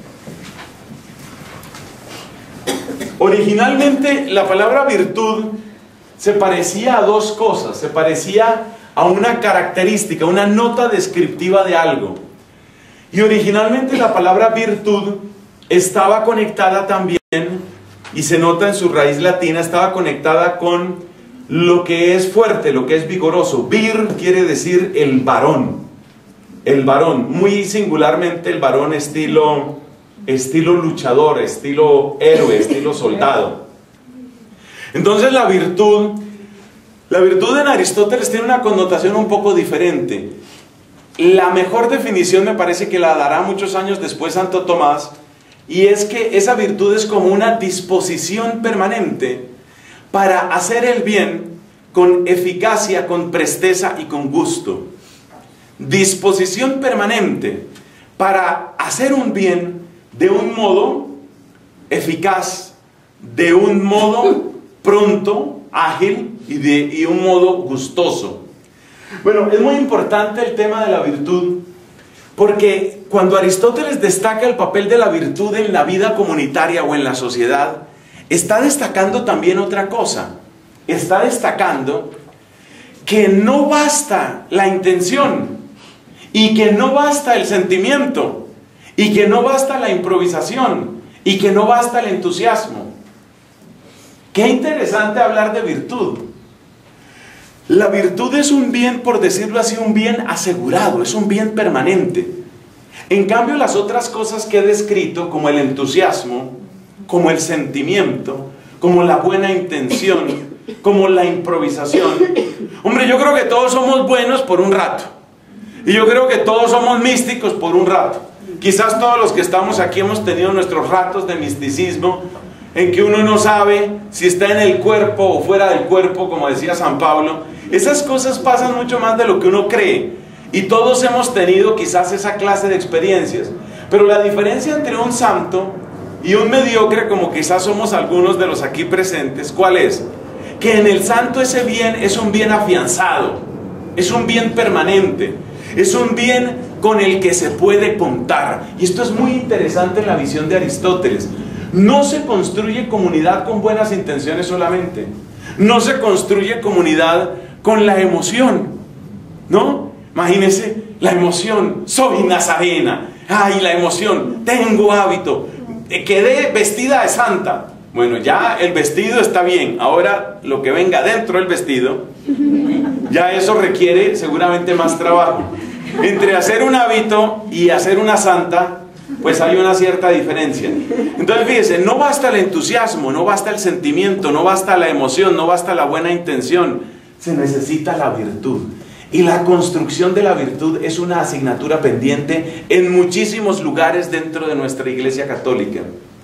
Speaker 1: Originalmente la palabra virtud se parecía a dos cosas. Se parecía a una característica, una nota descriptiva de algo. Y originalmente la palabra virtud estaba conectada también, y se nota en su raíz latina, estaba conectada con lo que es fuerte, lo que es vigoroso. Vir quiere decir el varón, el varón, muy singularmente el varón estilo, estilo luchador, estilo héroe, estilo soldado. Entonces la virtud, la virtud en Aristóteles tiene una connotación un poco diferente. La mejor definición me parece que la dará muchos años después Santo Tomás, y es que esa virtud es como una disposición permanente para hacer el bien con eficacia, con presteza y con gusto. Disposición permanente para hacer un bien de un modo eficaz, de un modo pronto, ágil y de y un modo gustoso. Bueno, es muy importante el tema de la virtud, porque cuando Aristóteles destaca el papel de la virtud en la vida comunitaria o en la sociedad, está destacando también otra cosa. Está destacando que no basta la intención, y que no basta el sentimiento, y que no basta la improvisación, y que no basta el entusiasmo. Qué interesante hablar de virtud. La virtud es un bien, por decirlo así, un bien asegurado, es un bien permanente. En cambio, las otras cosas que he descrito, como el entusiasmo, como el sentimiento, como la buena intención, como la improvisación, hombre, yo creo que todos somos buenos por un rato. Y yo creo que todos somos místicos por un rato. Quizás todos los que estamos aquí hemos tenido nuestros ratos de misticismo, en que uno no sabe si está en el cuerpo o fuera del cuerpo, como decía San Pablo. Esas cosas pasan mucho más de lo que uno cree, y todos hemos tenido quizás esa clase de experiencias. Pero la diferencia entre un santo y un mediocre, como quizás somos algunos de los aquí presentes, ¿cuál es? Que en el santo ese bien es un bien afianzado, es un bien permanente, es un bien con el que se puede contar. Y esto es muy interesante en la visión de Aristóteles. No se construye comunidad con buenas intenciones solamente. No se construye comunidad con la emoción, ¿no? Imagínense la emoción, soy nazarena, ay, la emoción, tengo hábito, quedé vestida de santa. Bueno, ya el vestido está bien, ahora lo que venga dentro del vestido, ya eso requiere seguramente más trabajo. Entre hacer un hábito y hacer una santa, pues hay una cierta diferencia. Entonces fíjense, no basta el entusiasmo, no basta el sentimiento, no basta la emoción, no basta la buena intención. Se necesita la virtud. Y la construcción de la virtud es una asignatura pendiente en muchísimos lugares dentro de nuestra Iglesia Católica.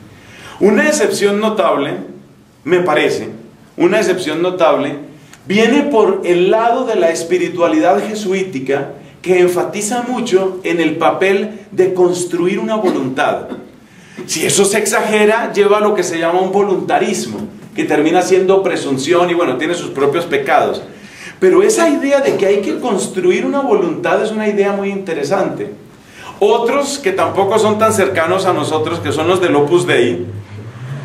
Speaker 1: Una excepción notable, me parece, una excepción notable, viene por el lado de la espiritualidad jesuítica, que enfatiza mucho en el papel de construir una voluntad. Si eso se exagera, lleva a lo que se llama un voluntarismo, que termina siendo presunción y bueno, tiene sus propios pecados. Pero esa idea de que hay que construir una voluntad es una idea muy interesante. Otros que tampoco son tan cercanos a nosotros, que son los del Opus Dei,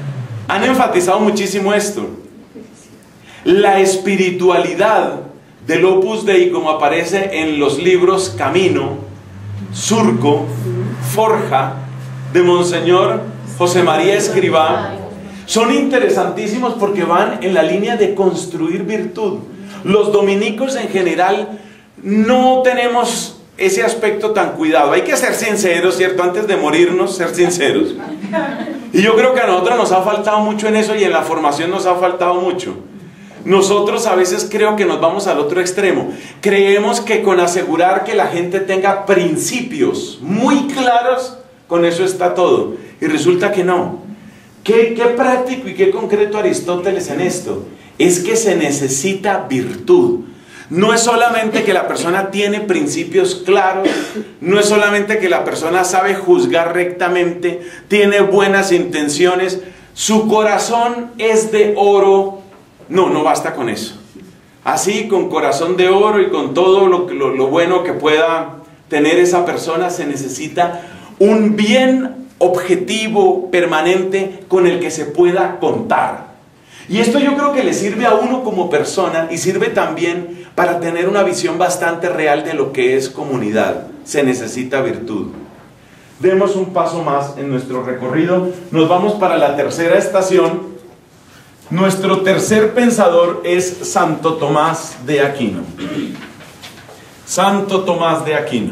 Speaker 1: han enfatizado muchísimo esto. La espiritualidad del Opus Dei, como aparece en los libros Camino, Surco, Forja, de Monseñor José María Escrivá, son interesantísimos porque van en la línea de construir virtud. Los dominicos en general no tenemos ese aspecto tan cuidado. Hay que ser sinceros, ¿cierto? Antes de morirnos, ser sinceros. Y yo creo que a nosotros nos ha faltado mucho en eso, y en la formación nos ha faltado mucho. Nosotros a veces creo que nos vamos al otro extremo. Creemos que con asegurar que la gente tenga principios muy claros, con eso está todo. Y resulta que no. ¿Qué, qué práctico y qué concreto Aristóteles en esto? Es que se necesita virtud. No es solamente que la persona tiene principios claros, no es solamente que la persona sabe juzgar rectamente, tiene buenas intenciones, su corazón es de oro. No, no basta con eso. Así, con corazón de oro y con todo lo, lo, lo bueno que pueda tener esa persona, se necesita un bien objetivo, permanente, con el que se pueda contar. Y esto yo creo que le sirve a uno como persona, y sirve también para tener una visión bastante real de lo que es comunidad. Se necesita virtud. Demos un paso más en nuestro recorrido. Nos vamos para la tercera estación. Nuestro tercer pensador es Santo Tomás de Aquino. Santo Tomás de Aquino.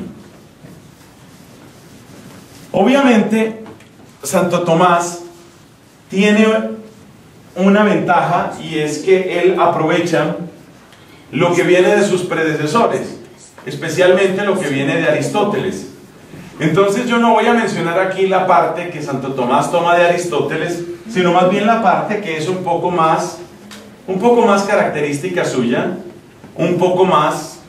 Speaker 1: Obviamente, Santo Tomás tiene una ventaja, y es que él aprovecha lo que viene de sus predecesores, especialmente lo que viene de Aristóteles. Entonces yo no voy a mencionar aquí la parte que Santo Tomás toma de Aristóteles, sino más bien la parte que es un poco más, un poco más característica suya, un poco más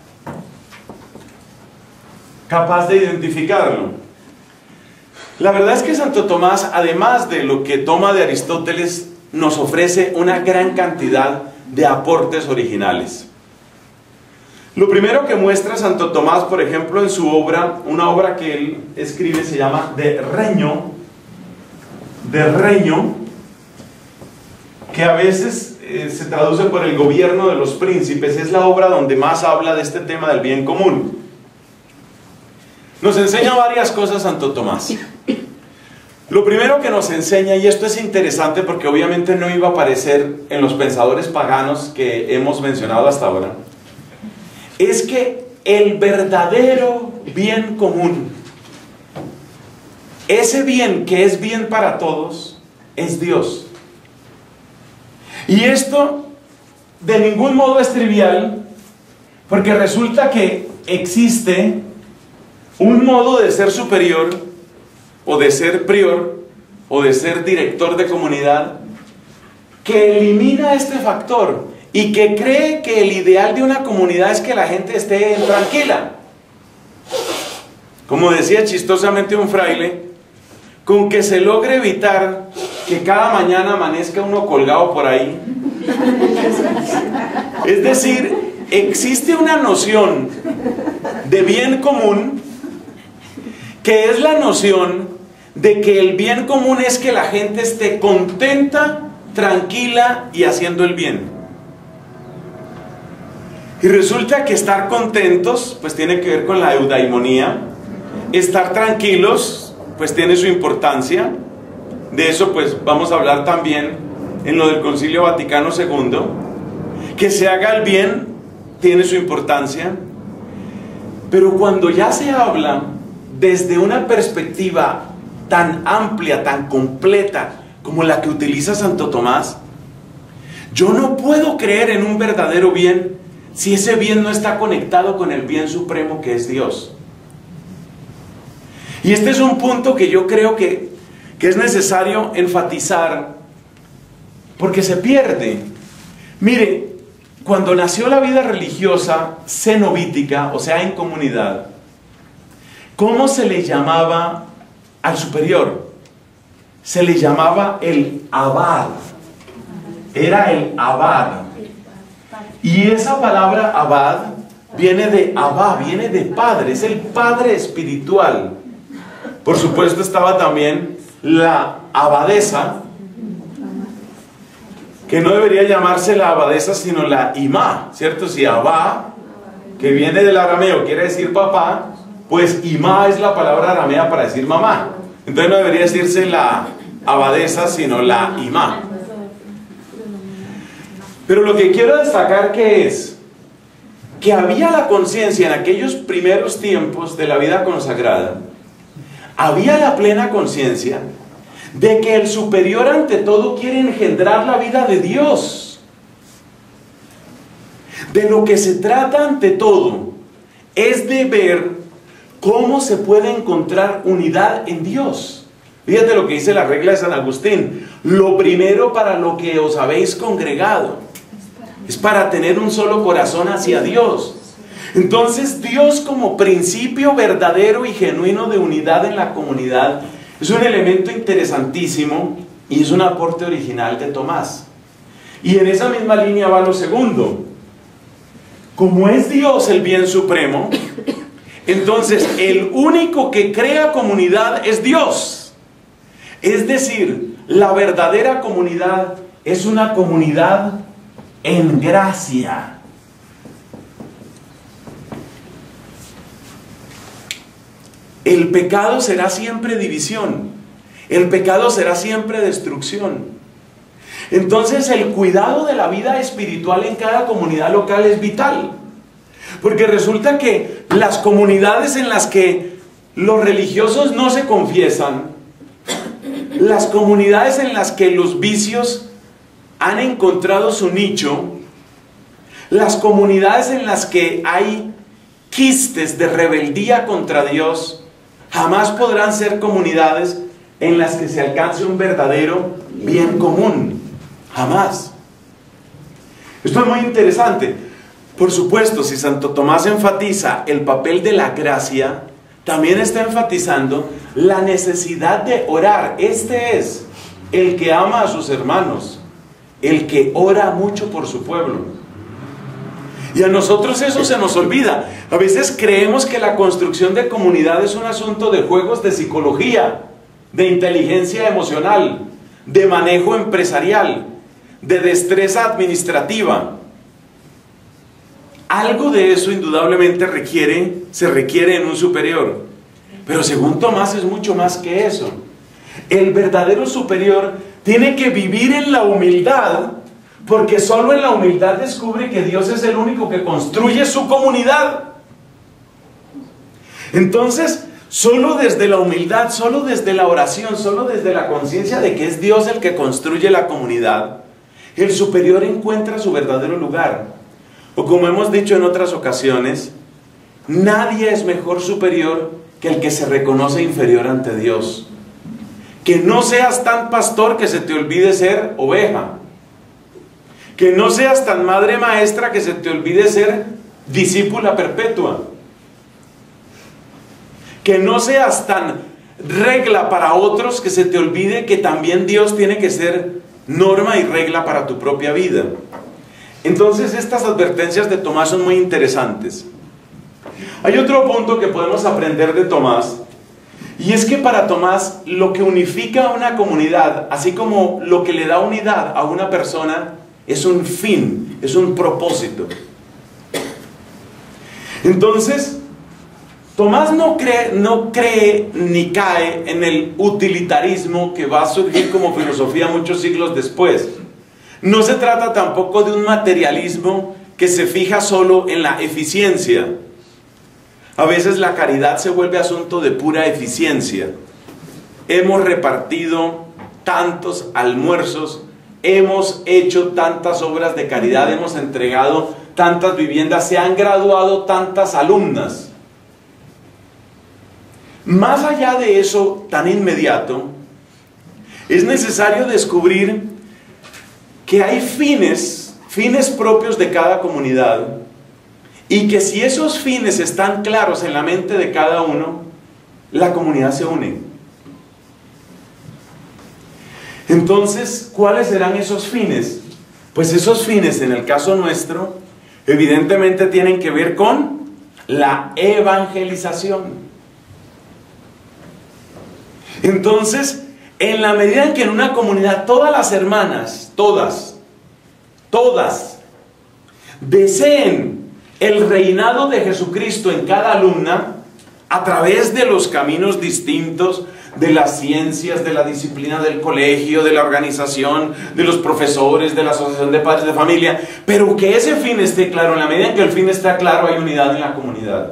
Speaker 1: capaz de identificarlo. La verdad es que Santo Tomás, además de lo que toma de Aristóteles, nos ofrece una gran cantidad de aportes originales. Lo primero que muestra Santo Tomás, por ejemplo, en su obra, una obra que él escribe, se llama De Regno, De Regno, que a veces eh, se traduce por el gobierno de los príncipes. Es la obra donde más habla de este tema del bien común. Nos enseña varias cosas Santo Tomás. Lo primero que nos enseña, y esto es interesante porque obviamente no iba a aparecer en los pensadores paganos que hemos mencionado hasta ahora, es que el verdadero bien común, ese bien que es bien para todos, es Dios. Y esto de ningún modo es trivial, porque resulta que existe un modo de ser superior, o de ser prior, o de ser director de comunidad, que elimina este factor y que cree que el ideal de una comunidad es que la gente esté tranquila. Como decía chistosamente un fraile, con que se logre evitar que cada mañana amanezca uno colgado por ahí. Es decir, existe una noción de bien común, que es la noción de que el bien común es que la gente esté contenta, tranquila y haciendo el bien. Y resulta que estar contentos pues tiene que ver con la eudaimonía. Estar tranquilos pues tiene su importancia. De eso pues vamos a hablar también en lo del Concilio Vaticano segundo. Que se haga el bien tiene su importancia. Pero cuando ya se habla desde una perspectiva tan amplia, tan completa como la que utiliza Santo Tomás, yo no puedo creer en un verdadero bien si ese bien no está conectado con el bien supremo que es Dios. Y este es un punto que yo creo que, que es necesario enfatizar, porque se pierde. Mire, cuando nació la vida religiosa cenobítica, o sea en comunidad, ¿cómo se le llamaba al superior? Se le llamaba el abad. Era el abad. Y esa palabra abad viene de abá, viene de padre, es el padre espiritual. Por supuesto estaba también la abadesa, que no debería llamarse la abadesa sino la imá, ¿cierto? Si abá, que viene del arameo, quiere decir papá, pues imá es la palabra aramea para decir mamá. Entonces no debería decirse la abadesa sino la imá. Pero lo que quiero destacar que es que había la conciencia en aquellos primeros tiempos de la vida consagrada, había la plena conciencia de que el superior ante todo quiere engendrar la vida de Dios. De lo que se trata ante todo es de ver cómo se puede encontrar unidad en Dios. Fíjate lo que dice la regla de San Agustín: lo primero para lo que os habéis congregado es para tener un solo corazón hacia Dios. Entonces Dios, como principio verdadero y genuino de unidad en la comunidad, es un elemento interesantísimo y es un aporte original de Tomás. Y en esa misma línea va lo segundo. Como es Dios el bien supremo, entonces el único que crea comunidad es Dios. Es decir, la verdadera comunidad es una comunidad en gracia. El pecado será siempre división. El pecado será siempre destrucción. Entonces el cuidado de la vida espiritual en cada comunidad local es vital. Porque resulta que las comunidades en las que los religiosos no se confiesan, las comunidades en las que los vicios han encontrado su nicho, las comunidades en las que hay quistes de rebeldía contra Dios, jamás podrán ser comunidades en las que se alcance un verdadero bien común. Jamás. Esto es muy interesante. Por supuesto, si Santo Tomás enfatiza el papel de la gracia, también está enfatizando la necesidad de orar. Este es el que ama a sus hermanos, el que ora mucho por su pueblo. Y a nosotros eso se nos olvida. A veces creemos que la construcción de comunidad es un asunto de juegos de psicología, de inteligencia emocional, de manejo empresarial, de destreza administrativa. Algo de eso indudablemente requiere, se requiere en un superior. Pero según Tomás es mucho más que eso. El verdadero superior tiene que vivir en la humildad, porque solo en la humildad descubre que Dios es el único que construye su comunidad. Entonces, solo desde la humildad, solo desde la oración, solo desde la conciencia de que es Dios el que construye la comunidad, el superior encuentra su verdadero lugar. O como hemos dicho en otras ocasiones, nadie es mejor superior que el que se reconoce inferior ante Dios. Que no seas tan pastor que se te olvide ser oveja. Que no seas tan madre maestra que se te olvide ser discípula perpetua. Que no seas tan regla para otros que se te olvide que también Dios tiene que ser norma y regla para tu propia vida. Entonces estas advertencias de Tomás son muy interesantes. Hay otro punto que podemos aprender de Tomás, y es que para Tomás lo que unifica a una comunidad, así como lo que le da unidad a una persona, es un fin, es un propósito. Entonces, Tomás no cree, no cree ni cae en el utilitarismo que va a surgir como filosofía muchos siglos después. No se trata tampoco de un materialismo que se fija solo en la eficiencia. A veces la caridad se vuelve asunto de pura eficiencia. Hemos repartido tantos almuerzos, hemos hecho tantas obras de caridad, hemos entregado tantas viviendas, se han graduado tantas alumnas. Más allá de eso tan inmediato, es necesario descubrir que hay fines, fines propios de cada comunidad, y que si esos fines están claros en la mente de cada uno, la comunidad se une. Entonces, ¿cuáles serán esos fines? Pues esos fines, en el caso nuestro, evidentemente tienen que ver con la evangelización. Entonces, en la medida en que en una comunidad todas las hermanas, todas, todas, deseen el reinado de Jesucristo en cada alumna a través de los caminos distintos de las ciencias, de la disciplina del colegio, de la organización, de los profesores, de la asociación de padres de familia, pero que ese fin esté claro. En la medida en que el fin está claro, hay unidad en la comunidad.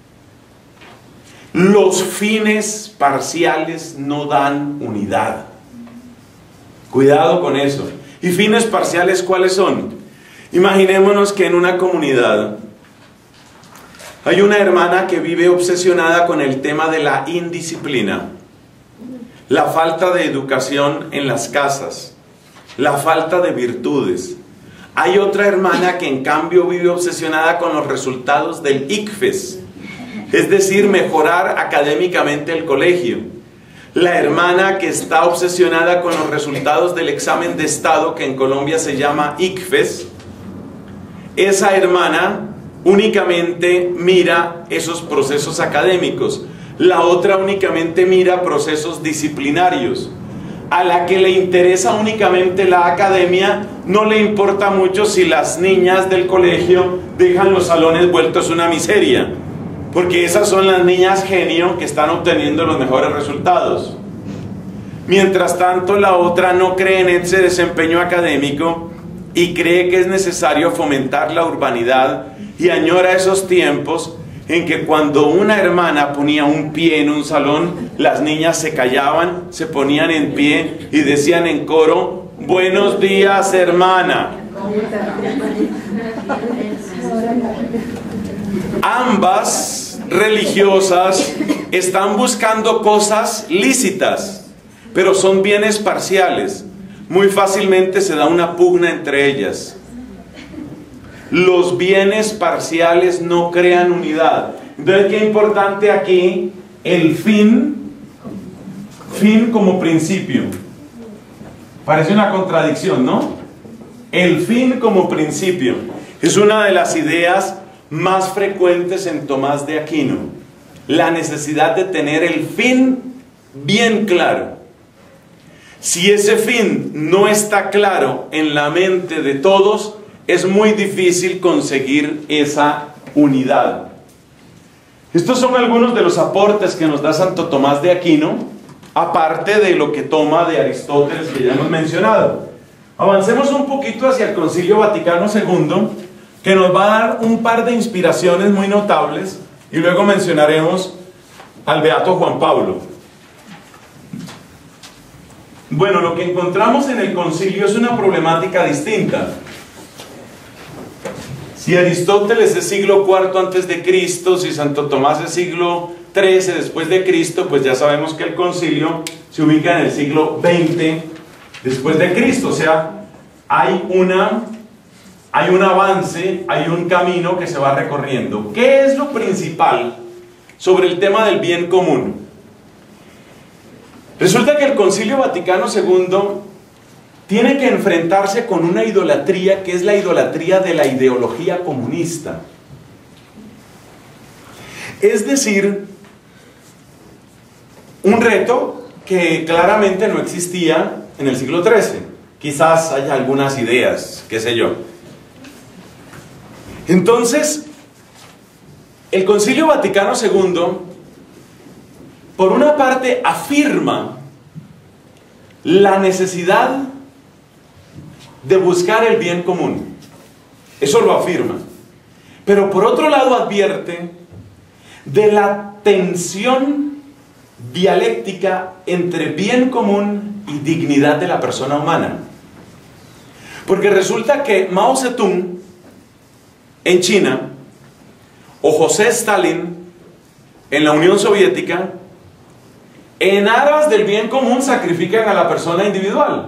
Speaker 1: Los fines parciales no dan unidad. Cuidado con eso. ¿Y fines parciales cuáles son? Imaginémonos que en una comunidad hay una hermana que vive obsesionada con el tema de la indisciplina, la falta de educación en las casas, la falta de virtudes. Hay otra hermana que en cambio vive obsesionada con los resultados del I C F E S, es decir, mejorar académicamente el colegio. La hermana que está obsesionada con los resultados del examen de estado, que en Colombia se llama I C F E S, esa hermana únicamente mira esos procesos académicos. La otra únicamente mira procesos disciplinarios. A la que le interesa únicamente la academia, no le importa mucho si las niñas del colegio dejan los salones vueltos una miseria, porque esas son las niñas genio que están obteniendo los mejores resultados. Mientras tanto, la otra no cree en ese desempeño académico y cree que es necesario fomentar la urbanidad, y añora esos tiempos en que cuando una hermana ponía un pie en un salón, las niñas se callaban, se ponían en pie y decían en coro: buenos días, hermana. Ambas religiosas están buscando cosas lícitas, pero son bienes parciales. Muy fácilmente se da una pugna entre ellas. Los bienes parciales no crean unidad. Entonces, qué importante aquí el fin, fin como principio. Parece una contradicción, ¿no? El fin como principio es una de las ideas más frecuentes en Tomás de Aquino. La necesidad de tener el fin bien claro. Si ese fin no está claro en la mente de todos, es muy difícil conseguir esa unidad. Estos son algunos de los aportes que nos da Santo Tomás de Aquino, aparte de lo que toma de Aristóteles, que ya hemos mencionado. Avancemos un poquito hacia el Concilio Vaticano segundo, que nos va a dar un par de inspiraciones muy notables, y luego mencionaremos al Beato Juan Pablo. Bueno, lo que encontramos en el concilio es una problemática distinta. Si Aristóteles es siglo cuarto antes de Cristo, si Santo Tomás es siglo trece después de Cristo, pues ya sabemos que el concilio se ubica en el siglo veinte después de Cristo. O sea, hay una, hay un avance, hay un camino que se va recorriendo. ¿Qué es lo principal sobre el tema del bien común? Resulta que el Concilio Vaticano segundo tiene que enfrentarse con una idolatría que es la idolatría de la ideología comunista. Es decir, un reto que claramente no existía en el siglo trece. Quizás haya algunas ideas, qué sé yo. Entonces, el Concilio Vaticano segundo, por una parte, afirma la necesidad de buscar el bien común. Eso lo afirma. Pero por otro lado advierte de la tensión dialéctica entre bien común y dignidad de la persona humana. Porque resulta que Mao Zedong en China o José Stalin en la Unión Soviética, en aras del bien común sacrifican a la persona individual.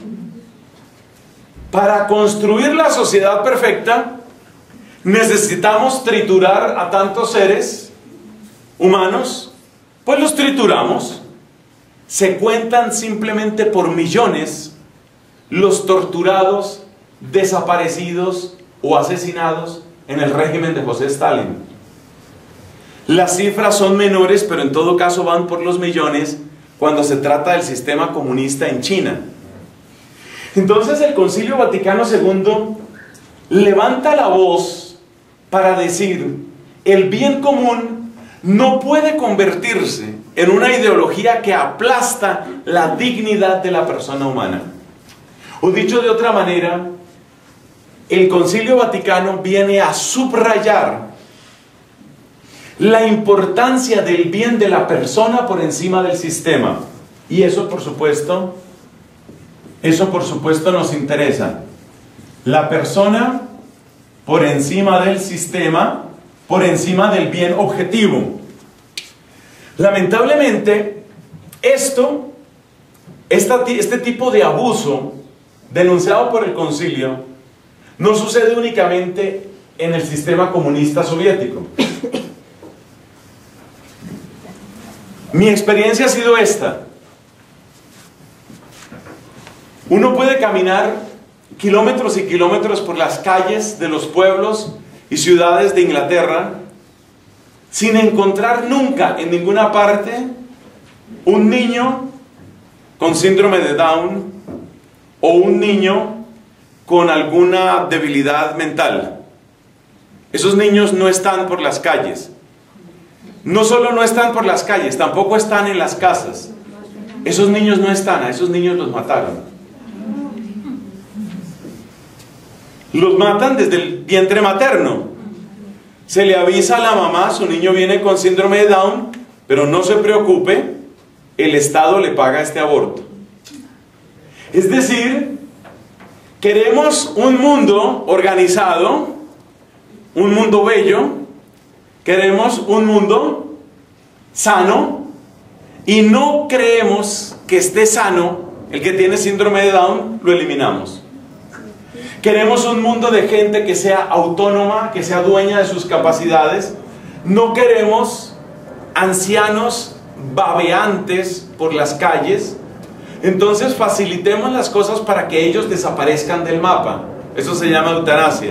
Speaker 1: Para construir la sociedad perfecta necesitamos triturar a tantos seres humanos, pues los trituramos. Se cuentan simplemente por millones los torturados, desaparecidos o asesinados en el régimen de José Stalin. Las cifras son menores, pero en todo caso van por los millones cuando se trata del sistema comunista en China. Entonces el Concilio Vaticano segundo levanta la voz para decir: el bien común no puede convertirse en una ideología que aplasta la dignidad de la persona humana. O dicho de otra manera, el Concilio Vaticano viene a subrayar la importancia del bien de la persona por encima del sistema. Y eso, por supuesto, eso por supuesto nos interesa. La persona por encima del sistema, por encima del bien objetivo. Lamentablemente, esto, esta, este tipo de abuso denunciado por el concilio no sucede únicamente en el sistema comunista soviético. Mi experiencia ha sido esta. Uno puede caminar kilómetros y kilómetros por las calles de los pueblos y ciudades de Inglaterra sin encontrar nunca en ninguna parte un niño con síndrome de Down o un niño con alguna debilidad mental. Esos niños no están por las calles. No solo no están por las calles, tampoco están en las casas. Esos niños no están, a esos niños los mataron. Los matan desde el vientre materno. Se le avisa a la mamá: su niño viene con síndrome de Down, pero no se preocupe, el Estado le paga este aborto. Es decir, queremos un mundo organizado, un mundo bello, queremos un mundo sano, y no creemos que esté sano el que tiene síndrome de Down, lo eliminamos. Queremos un mundo de gente que sea autónoma, que sea dueña de sus capacidades. No queremos ancianos babeantes por las calles. Entonces facilitemos las cosas para que ellos desaparezcan del mapa. Eso se llama eutanasia.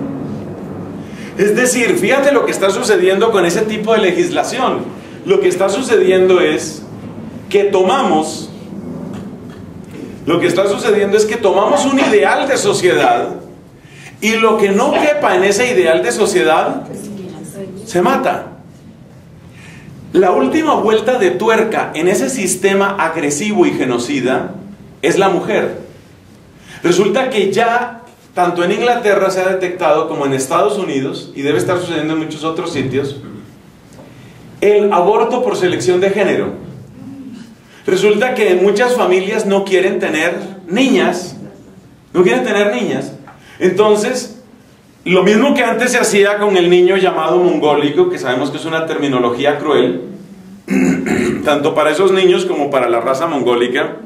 Speaker 1: Es decir, fíjate lo que está sucediendo con ese tipo de legislación. Lo que está sucediendo es que tomamos Lo que está sucediendo es que tomamos un ideal de sociedad y lo que no quepa en ese ideal de sociedad se mata. La última vuelta de tuerca en ese sistema agresivo y genocida es la mujer. Resulta que ya tanto en Inglaterra se ha detectado como en Estados Unidos, y debe estar sucediendo en muchos otros sitios, el aborto por selección de género. Resulta que muchas familias no quieren tener niñas, no quieren tener niñas. Entonces, lo mismo que antes se hacía con el niño llamado mongólico, que sabemos que es una terminología cruel, tanto para esos niños como para la raza mongólica,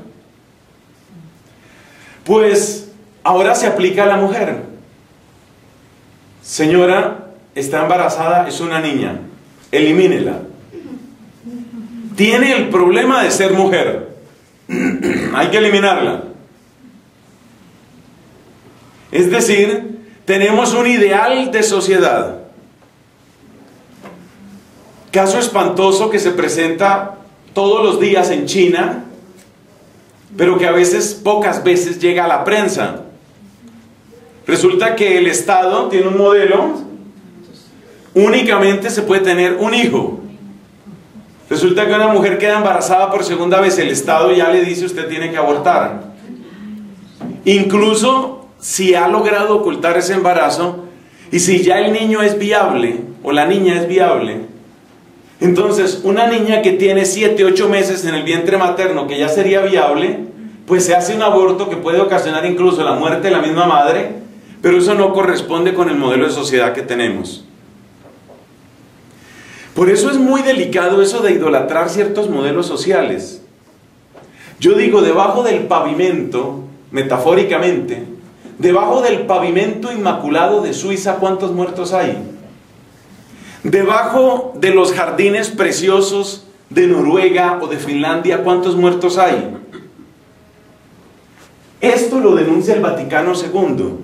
Speaker 1: pues ahora se aplica a la mujer. Señora, está embarazada, es una niña, elimínela. Tiene el problema de ser mujer, hay que eliminarla. Es decir, tenemos un ideal de sociedad. Caso espantoso que se presenta todos los días en China, pero que a veces, pocas veces llega a la prensa. Resulta que el Estado tiene un modelo, únicamente se puede tener un hijo. Resulta que una mujer queda embarazada por segunda vez, el Estado ya le dice: usted tiene que abortar. Incluso si ha logrado ocultar ese embarazo, y si ya el niño es viable, o la niña es viable, entonces una niña que tiene siete, ocho meses en el vientre materno, que ya sería viable, pues se hace un aborto que puede ocasionar incluso la muerte de la misma madre, pero eso no corresponde con el modelo de sociedad que tenemos. Por eso es muy delicado eso de idolatrar ciertos modelos sociales. Yo digo, debajo del pavimento, metafóricamente, debajo del pavimento inmaculado de Suiza, ¿cuántos muertos hay? Debajo de los jardines preciosos de Noruega o de Finlandia, ¿cuántos muertos hay? Esto lo denuncia el Vaticano segundo.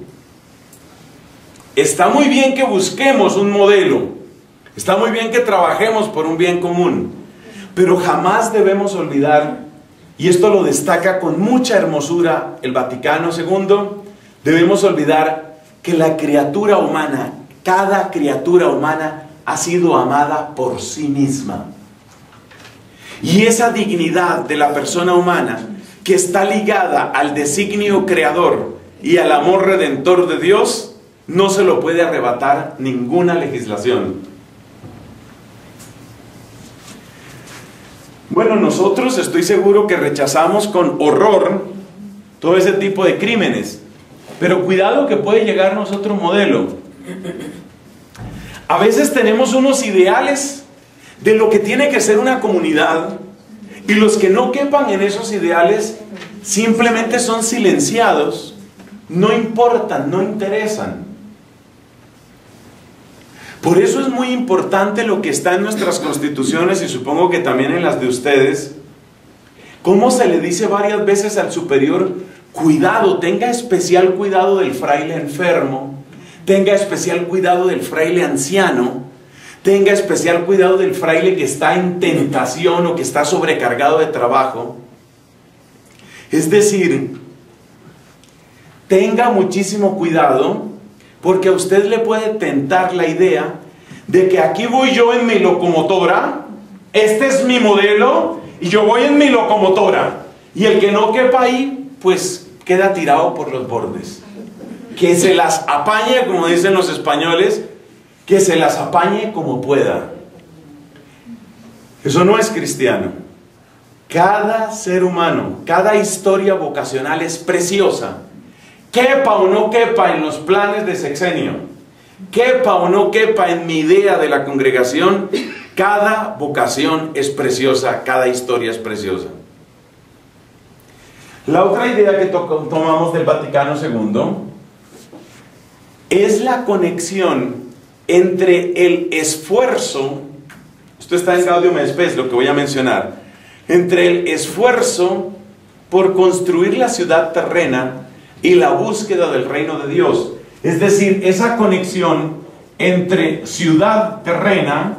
Speaker 1: Está muy bien que busquemos un modelo. Está muy bien que trabajemos por un bien común, pero jamás debemos olvidar y esto lo destaca con mucha hermosura el Vaticano segundo, debemos olvidar que la criatura humana, cada criatura humana ha sido amada por sí misma. Y esa dignidad de la persona humana, que está ligada al designio creador y al amor redentor de Dios, no se lo puede arrebatar ninguna legislación. Bueno, nosotros estoy seguro que rechazamos con horror todo ese tipo de crímenes, pero cuidado que puede llegarnos otro modelo. A veces tenemos unos ideales de lo que tiene que ser una comunidad, y los que no quepan en esos ideales simplemente son silenciados, no importan, no interesan. Por eso es muy importante lo que está en nuestras constituciones, y supongo que también en las de ustedes, cómo se le dice varias veces al superior: cuidado, tenga especial cuidado del fraile enfermo, tenga especial cuidado del fraile anciano, tenga especial cuidado del fraile que está en tentación o que está sobrecargado de trabajo. Es decir, tenga muchísimo cuidado, porque a usted le puede tentar la idea de que aquí voy yo en mi locomotora, este es mi modelo, y yo voy en mi locomotora, y el que no quepa ahí, pues queda tirado por los bordes. Que se las apañe, como dicen los españoles, que se las apañe como pueda. Eso no es cristiano. Cada ser humano, cada historia vocacional es preciosa. Quepa o no quepa en los planes de sexenio, quepa o no quepa en mi idea de la congregación, cada vocación es preciosa, cada historia es preciosa. La otra idea que to tomamos del Vaticano segundo es la conexión entre el esfuerzo, esto está en Gaudium et Spes, lo que voy a mencionar, entre el esfuerzo por construir la ciudad terrena y la búsqueda del reino de Dios. Es decir, esa conexión entre ciudad terrena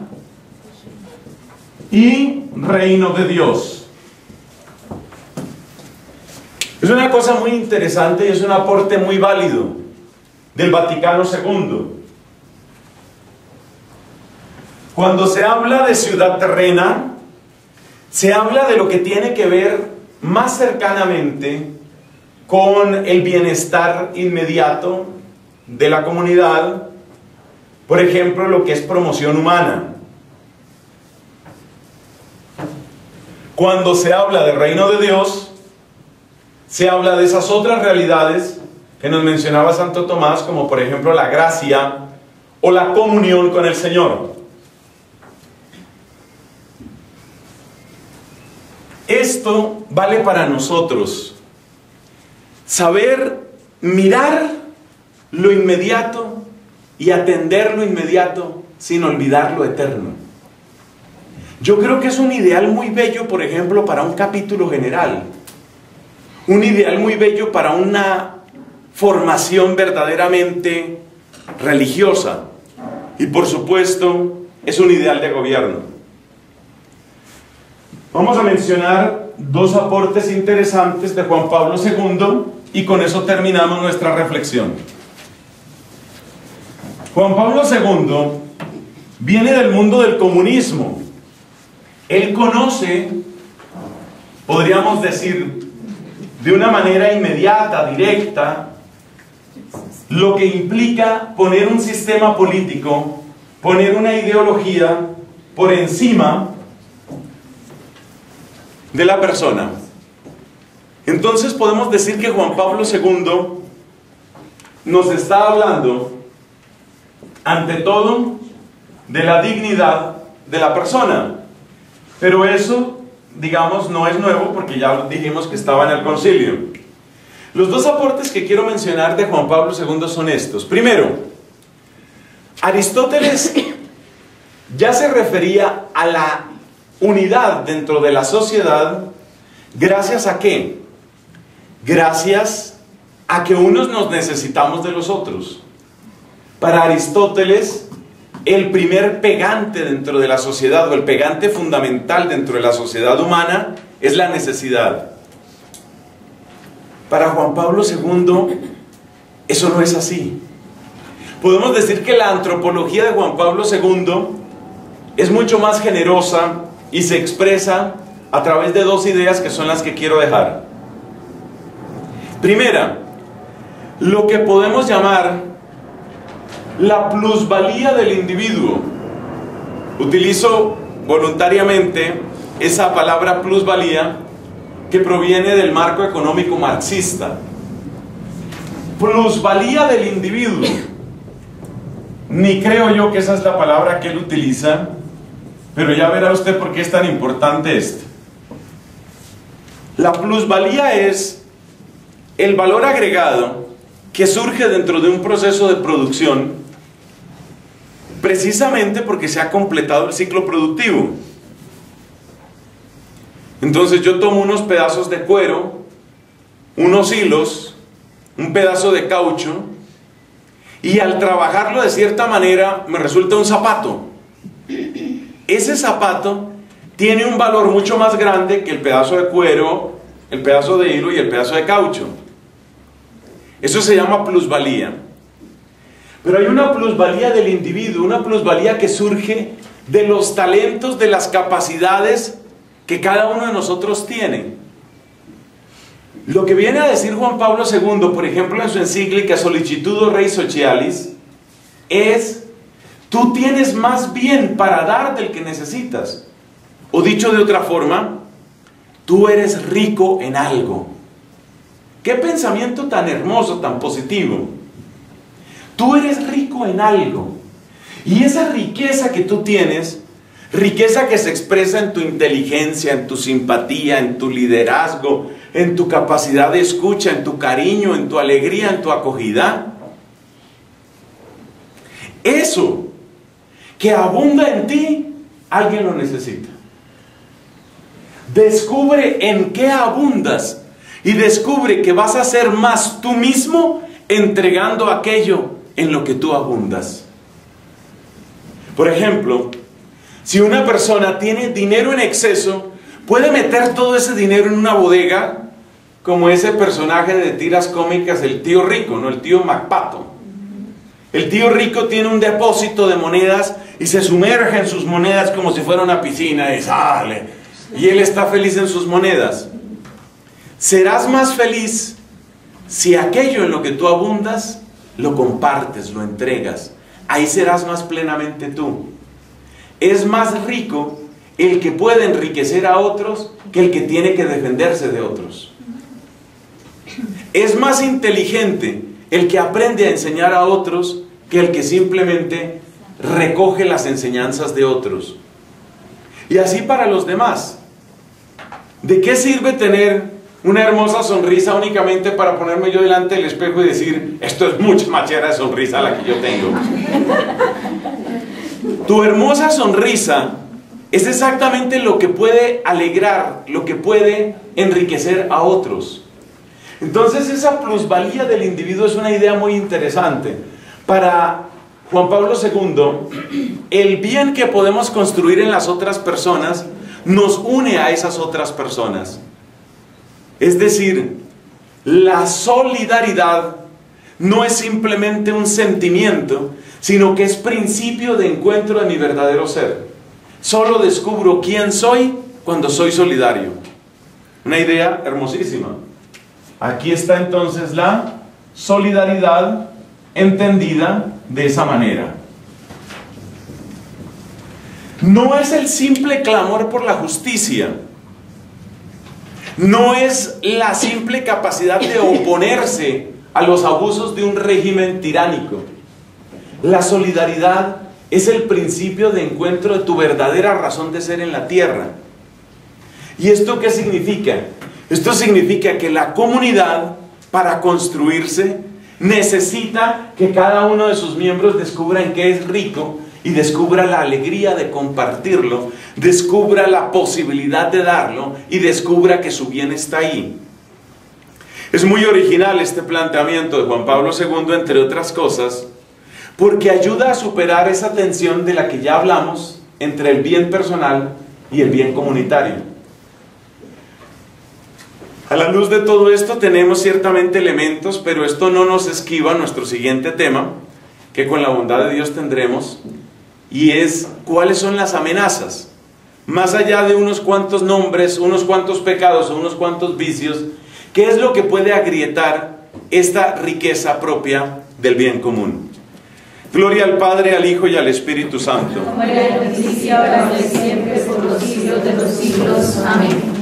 Speaker 1: y reino de Dios. Es una cosa muy interesante y es un aporte muy válido del Vaticano segundo. Cuando se habla de ciudad terrena, se habla de lo que tiene que ver más cercanamente con el bienestar inmediato de la comunidad, por ejemplo, lo que es promoción humana. Cuando se habla del reino de Dios, se habla de esas otras realidades que nos mencionaba Santo Tomás, como por ejemplo la gracia o la comunión con el Señor. Esto vale para nosotros. Saber mirar lo inmediato y atender lo inmediato sin olvidar lo eterno. Yo creo que es un ideal muy bello, por ejemplo, para un capítulo general. Un ideal muy bello para una formación verdaderamente religiosa. Y por supuesto, es un ideal de gobierno. Vamos a mencionar dos aportes interesantes de Juan Pablo segundo y con eso terminamos nuestra reflexión. Juan Pablo segundo viene del mundo del comunismo. Él conoce, podríamos decir, de una manera inmediata, directa, lo que implica poner un sistema político, poner una ideología por encima de la persona. Entonces podemos decir que Juan Pablo segundo nos está hablando, ante todo, de la dignidad de la persona. Pero eso, digamos, no es nuevo, porque ya dijimos que estaba en el concilio. Los dos aportes que quiero mencionar de Juan Pablo segundo son estos. Primero, Aristóteles ya se refería a la unidad dentro de la sociedad, ¿gracias a qué? Gracias a que unos nos necesitamos de los otros. Para Aristóteles, el primer pegante dentro de la sociedad, o el pegante fundamental dentro de la sociedad humana, es la necesidad. Para Juan Pablo segundo, eso no es así. Podemos decir que la antropología de Juan Pablo segundo es mucho más generosa y se expresa a través de dos ideas que son las que quiero dejar. Primera, lo que podemos llamar la plusvalía del individuo. Utilizo voluntariamente esa palabra plusvalía que proviene del marco económico marxista. Plusvalía del individuo. Ni creo yo que esa es la palabra que él utiliza, pero ya verá usted por qué es tan importante esto. La plusvalía es el valor agregado que surge dentro de un proceso de producción precisamente porque se ha completado el ciclo productivo. Entonces yo tomo unos pedazos de cuero, unos hilos, un pedazo de caucho, y al trabajarlo de cierta manera me resulta un zapato. Ese zapato tiene un valor mucho más grande que el pedazo de cuero, el pedazo de hilo y el pedazo de caucho. Eso se llama plusvalía. Pero hay una plusvalía del individuo, una plusvalía que surge de los talentos, de las capacidades que cada uno de nosotros tiene. Lo que viene a decir Juan Pablo segundo, por ejemplo, en su encíclica Sollicitudo Rei Socialis, es: tú tienes más bien para dar del que necesitas. O dicho de otra forma, tú eres rico en algo. ¡Qué pensamiento tan hermoso, tan positivo! Tú eres rico en algo. Y esa riqueza que tú tienes, riqueza que se expresa en tu inteligencia, en tu simpatía, en tu liderazgo, en tu capacidad de escucha, en tu cariño, en tu alegría, en tu acogida. Eso que abunda en ti, alguien lo necesita. Descubre en qué abundas y descubre que vas a ser más tú mismo entregando aquello en lo que tú abundas. Por ejemplo, si una persona tiene dinero en exceso, puede meter todo ese dinero en una bodega, como ese personaje de tiras cómicas, el tío rico, ¿no? El tío MacPato. El tío rico tiene un depósito de monedas y se sumerge en sus monedas como si fuera una piscina y sale. Y él está feliz en sus monedas. Serás más feliz si aquello en lo que tú abundas lo compartes, lo entregas. Ahí serás más plenamente tú. Es más rico el que puede enriquecer a otros que el que tiene que defenderse de otros. Es más inteligente el que aprende a enseñar a otros que el que simplemente recoge las enseñanzas de otros. Y así para los demás. ¿De qué sirve tener una hermosa sonrisa únicamente para ponerme yo delante del espejo y decir: esto es mucha machera de sonrisa la que yo tengo? Tu hermosa sonrisa es exactamente lo que puede alegrar, lo que puede enriquecer a otros. Entonces esa plusvalía del individuo es una idea muy interesante. Para Juan Pablo segundo, el bien que podemos construir en las otras personas nos une a esas otras personas. Es decir, la solidaridad no es simplemente un sentimiento, sino que es principio de encuentro de mi verdadero ser. Solo descubro quién soy cuando soy solidario. Una idea hermosísima. Aquí está entonces la solidaridad entendida de esa manera. No es el simple clamor por la justicia. No es la simple capacidad de oponerse a los abusos de un régimen tiránico. La solidaridad es el principio de encuentro de tu verdadera razón de ser en la tierra. ¿Y esto qué significa? Esto significa que la comunidad, para construirse, necesita que cada uno de sus miembros descubra en qué es rico y descubra la alegría de compartirlo, descubra la posibilidad de darlo y descubra que su bien está ahí. Es muy original este planteamiento de Juan Pablo segundo, entre otras cosas, porque ayuda a superar esa tensión de la que ya hablamos entre el bien personal y el bien comunitario. A la luz de todo esto tenemos ciertamente elementos, pero esto no nos esquiva nuestro siguiente tema, que con la bondad de Dios tendremos, y es cuáles son las amenazas. Más allá de unos cuantos nombres, unos cuantos pecados o unos cuantos vicios, ¿qué es lo que puede agrietar esta riqueza propia del bien común? Gloria al Padre, al Hijo y al Espíritu Santo.
Speaker 2: Como era en el principio, ahora y siempre, por los siglos de los siglos. Amén.